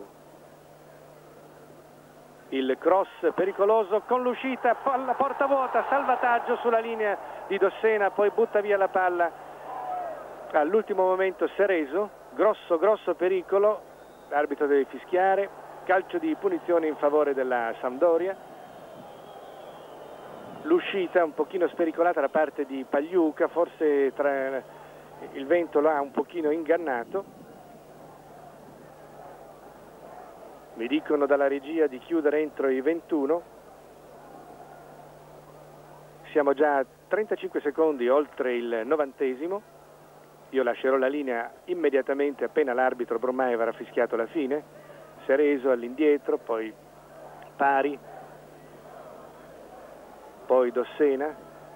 Il cross pericoloso con l'uscita, porta vuota, salvataggio sulla linea di Dossena, poi butta via la palla All'ultimo momento Cerezo, grosso pericolo, l'arbitro deve fischiare, calcio di punizione in favore della Sampdoria. L'uscita un pochino spericolata da parte di Pagliuca, forse il vento lo ha un pochino ingannato. Mi dicono dalla regia di chiudere entro i 21. Siamo già a 35 secondi oltre il 90°. Io lascerò la linea immediatamente appena l'arbitro Brommaev avrà fischiato la fine. Cerezo all'indietro, poi Pari, poi Dossena.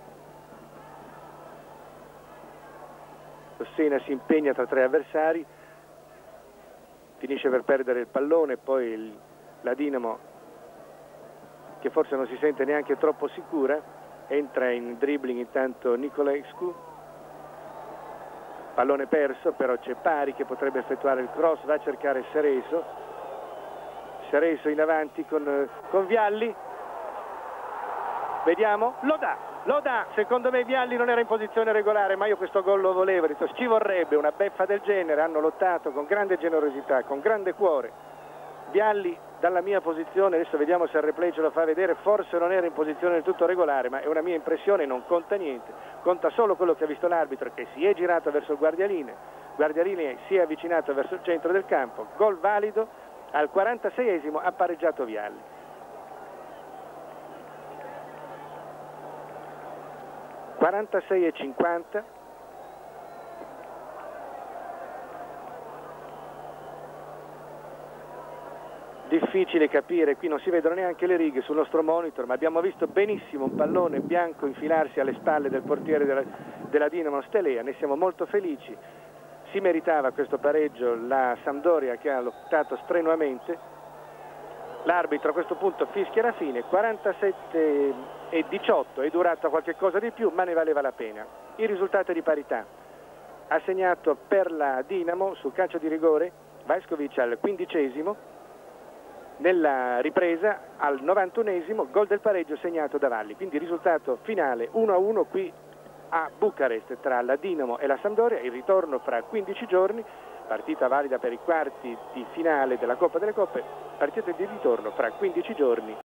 Dossena si impegna tra 3 avversari, finisce per perdere il pallone, poi la Dinamo, che forse non si sente neanche troppo sicura, entra in dribbling intanto Nicolescu. Pallone perso, però c'è Pari che potrebbe effettuare il cross, va a cercare Cerezo. Cerezo in avanti con Vialli. Vediamo, lo dà. Secondo me Vialli non era in posizione regolare, ma io questo gol lo volevo. Ci vorrebbe una beffa del genere. Hanno lottato con grande generosità, con grande cuore. Vialli dalla mia posizione, adesso vediamo se il replay ce lo fa vedere, forse non era in posizione del tutto regolare, ma è una mia impressione, non conta niente, conta solo quello che ha visto l'arbitro, che si è girato verso il guardialine si è avvicinato verso il centro del campo. Gol valido, al 46esimo ha pareggiato Vialli. (46,50). Difficile capire, qui non si vedono neanche le righe sul nostro monitor, ma abbiamo visto benissimo un pallone bianco infilarsi alle spalle del portiere della Dinamo Stelea. Ne siamo molto felici, si meritava questo pareggio la Sampdoria, che ha lottato strenuamente. L'arbitro a questo punto fischia la fine, 47,18, è durata qualche cosa di più, ma ne valeva la pena. Il risultato è di parità. Ha segnato per la Dinamo sul calcio di rigore Vajskovic al 15°, nella ripresa al 91°, gol del pareggio segnato da Valli. Quindi risultato finale 1-1 qui a Bucarest tra la Dinamo e la Sampdoria. Il ritorno fra 15 giorni, partita valida per i quarti di finale della Coppa delle Coppe, partita di ritorno fra 15 giorni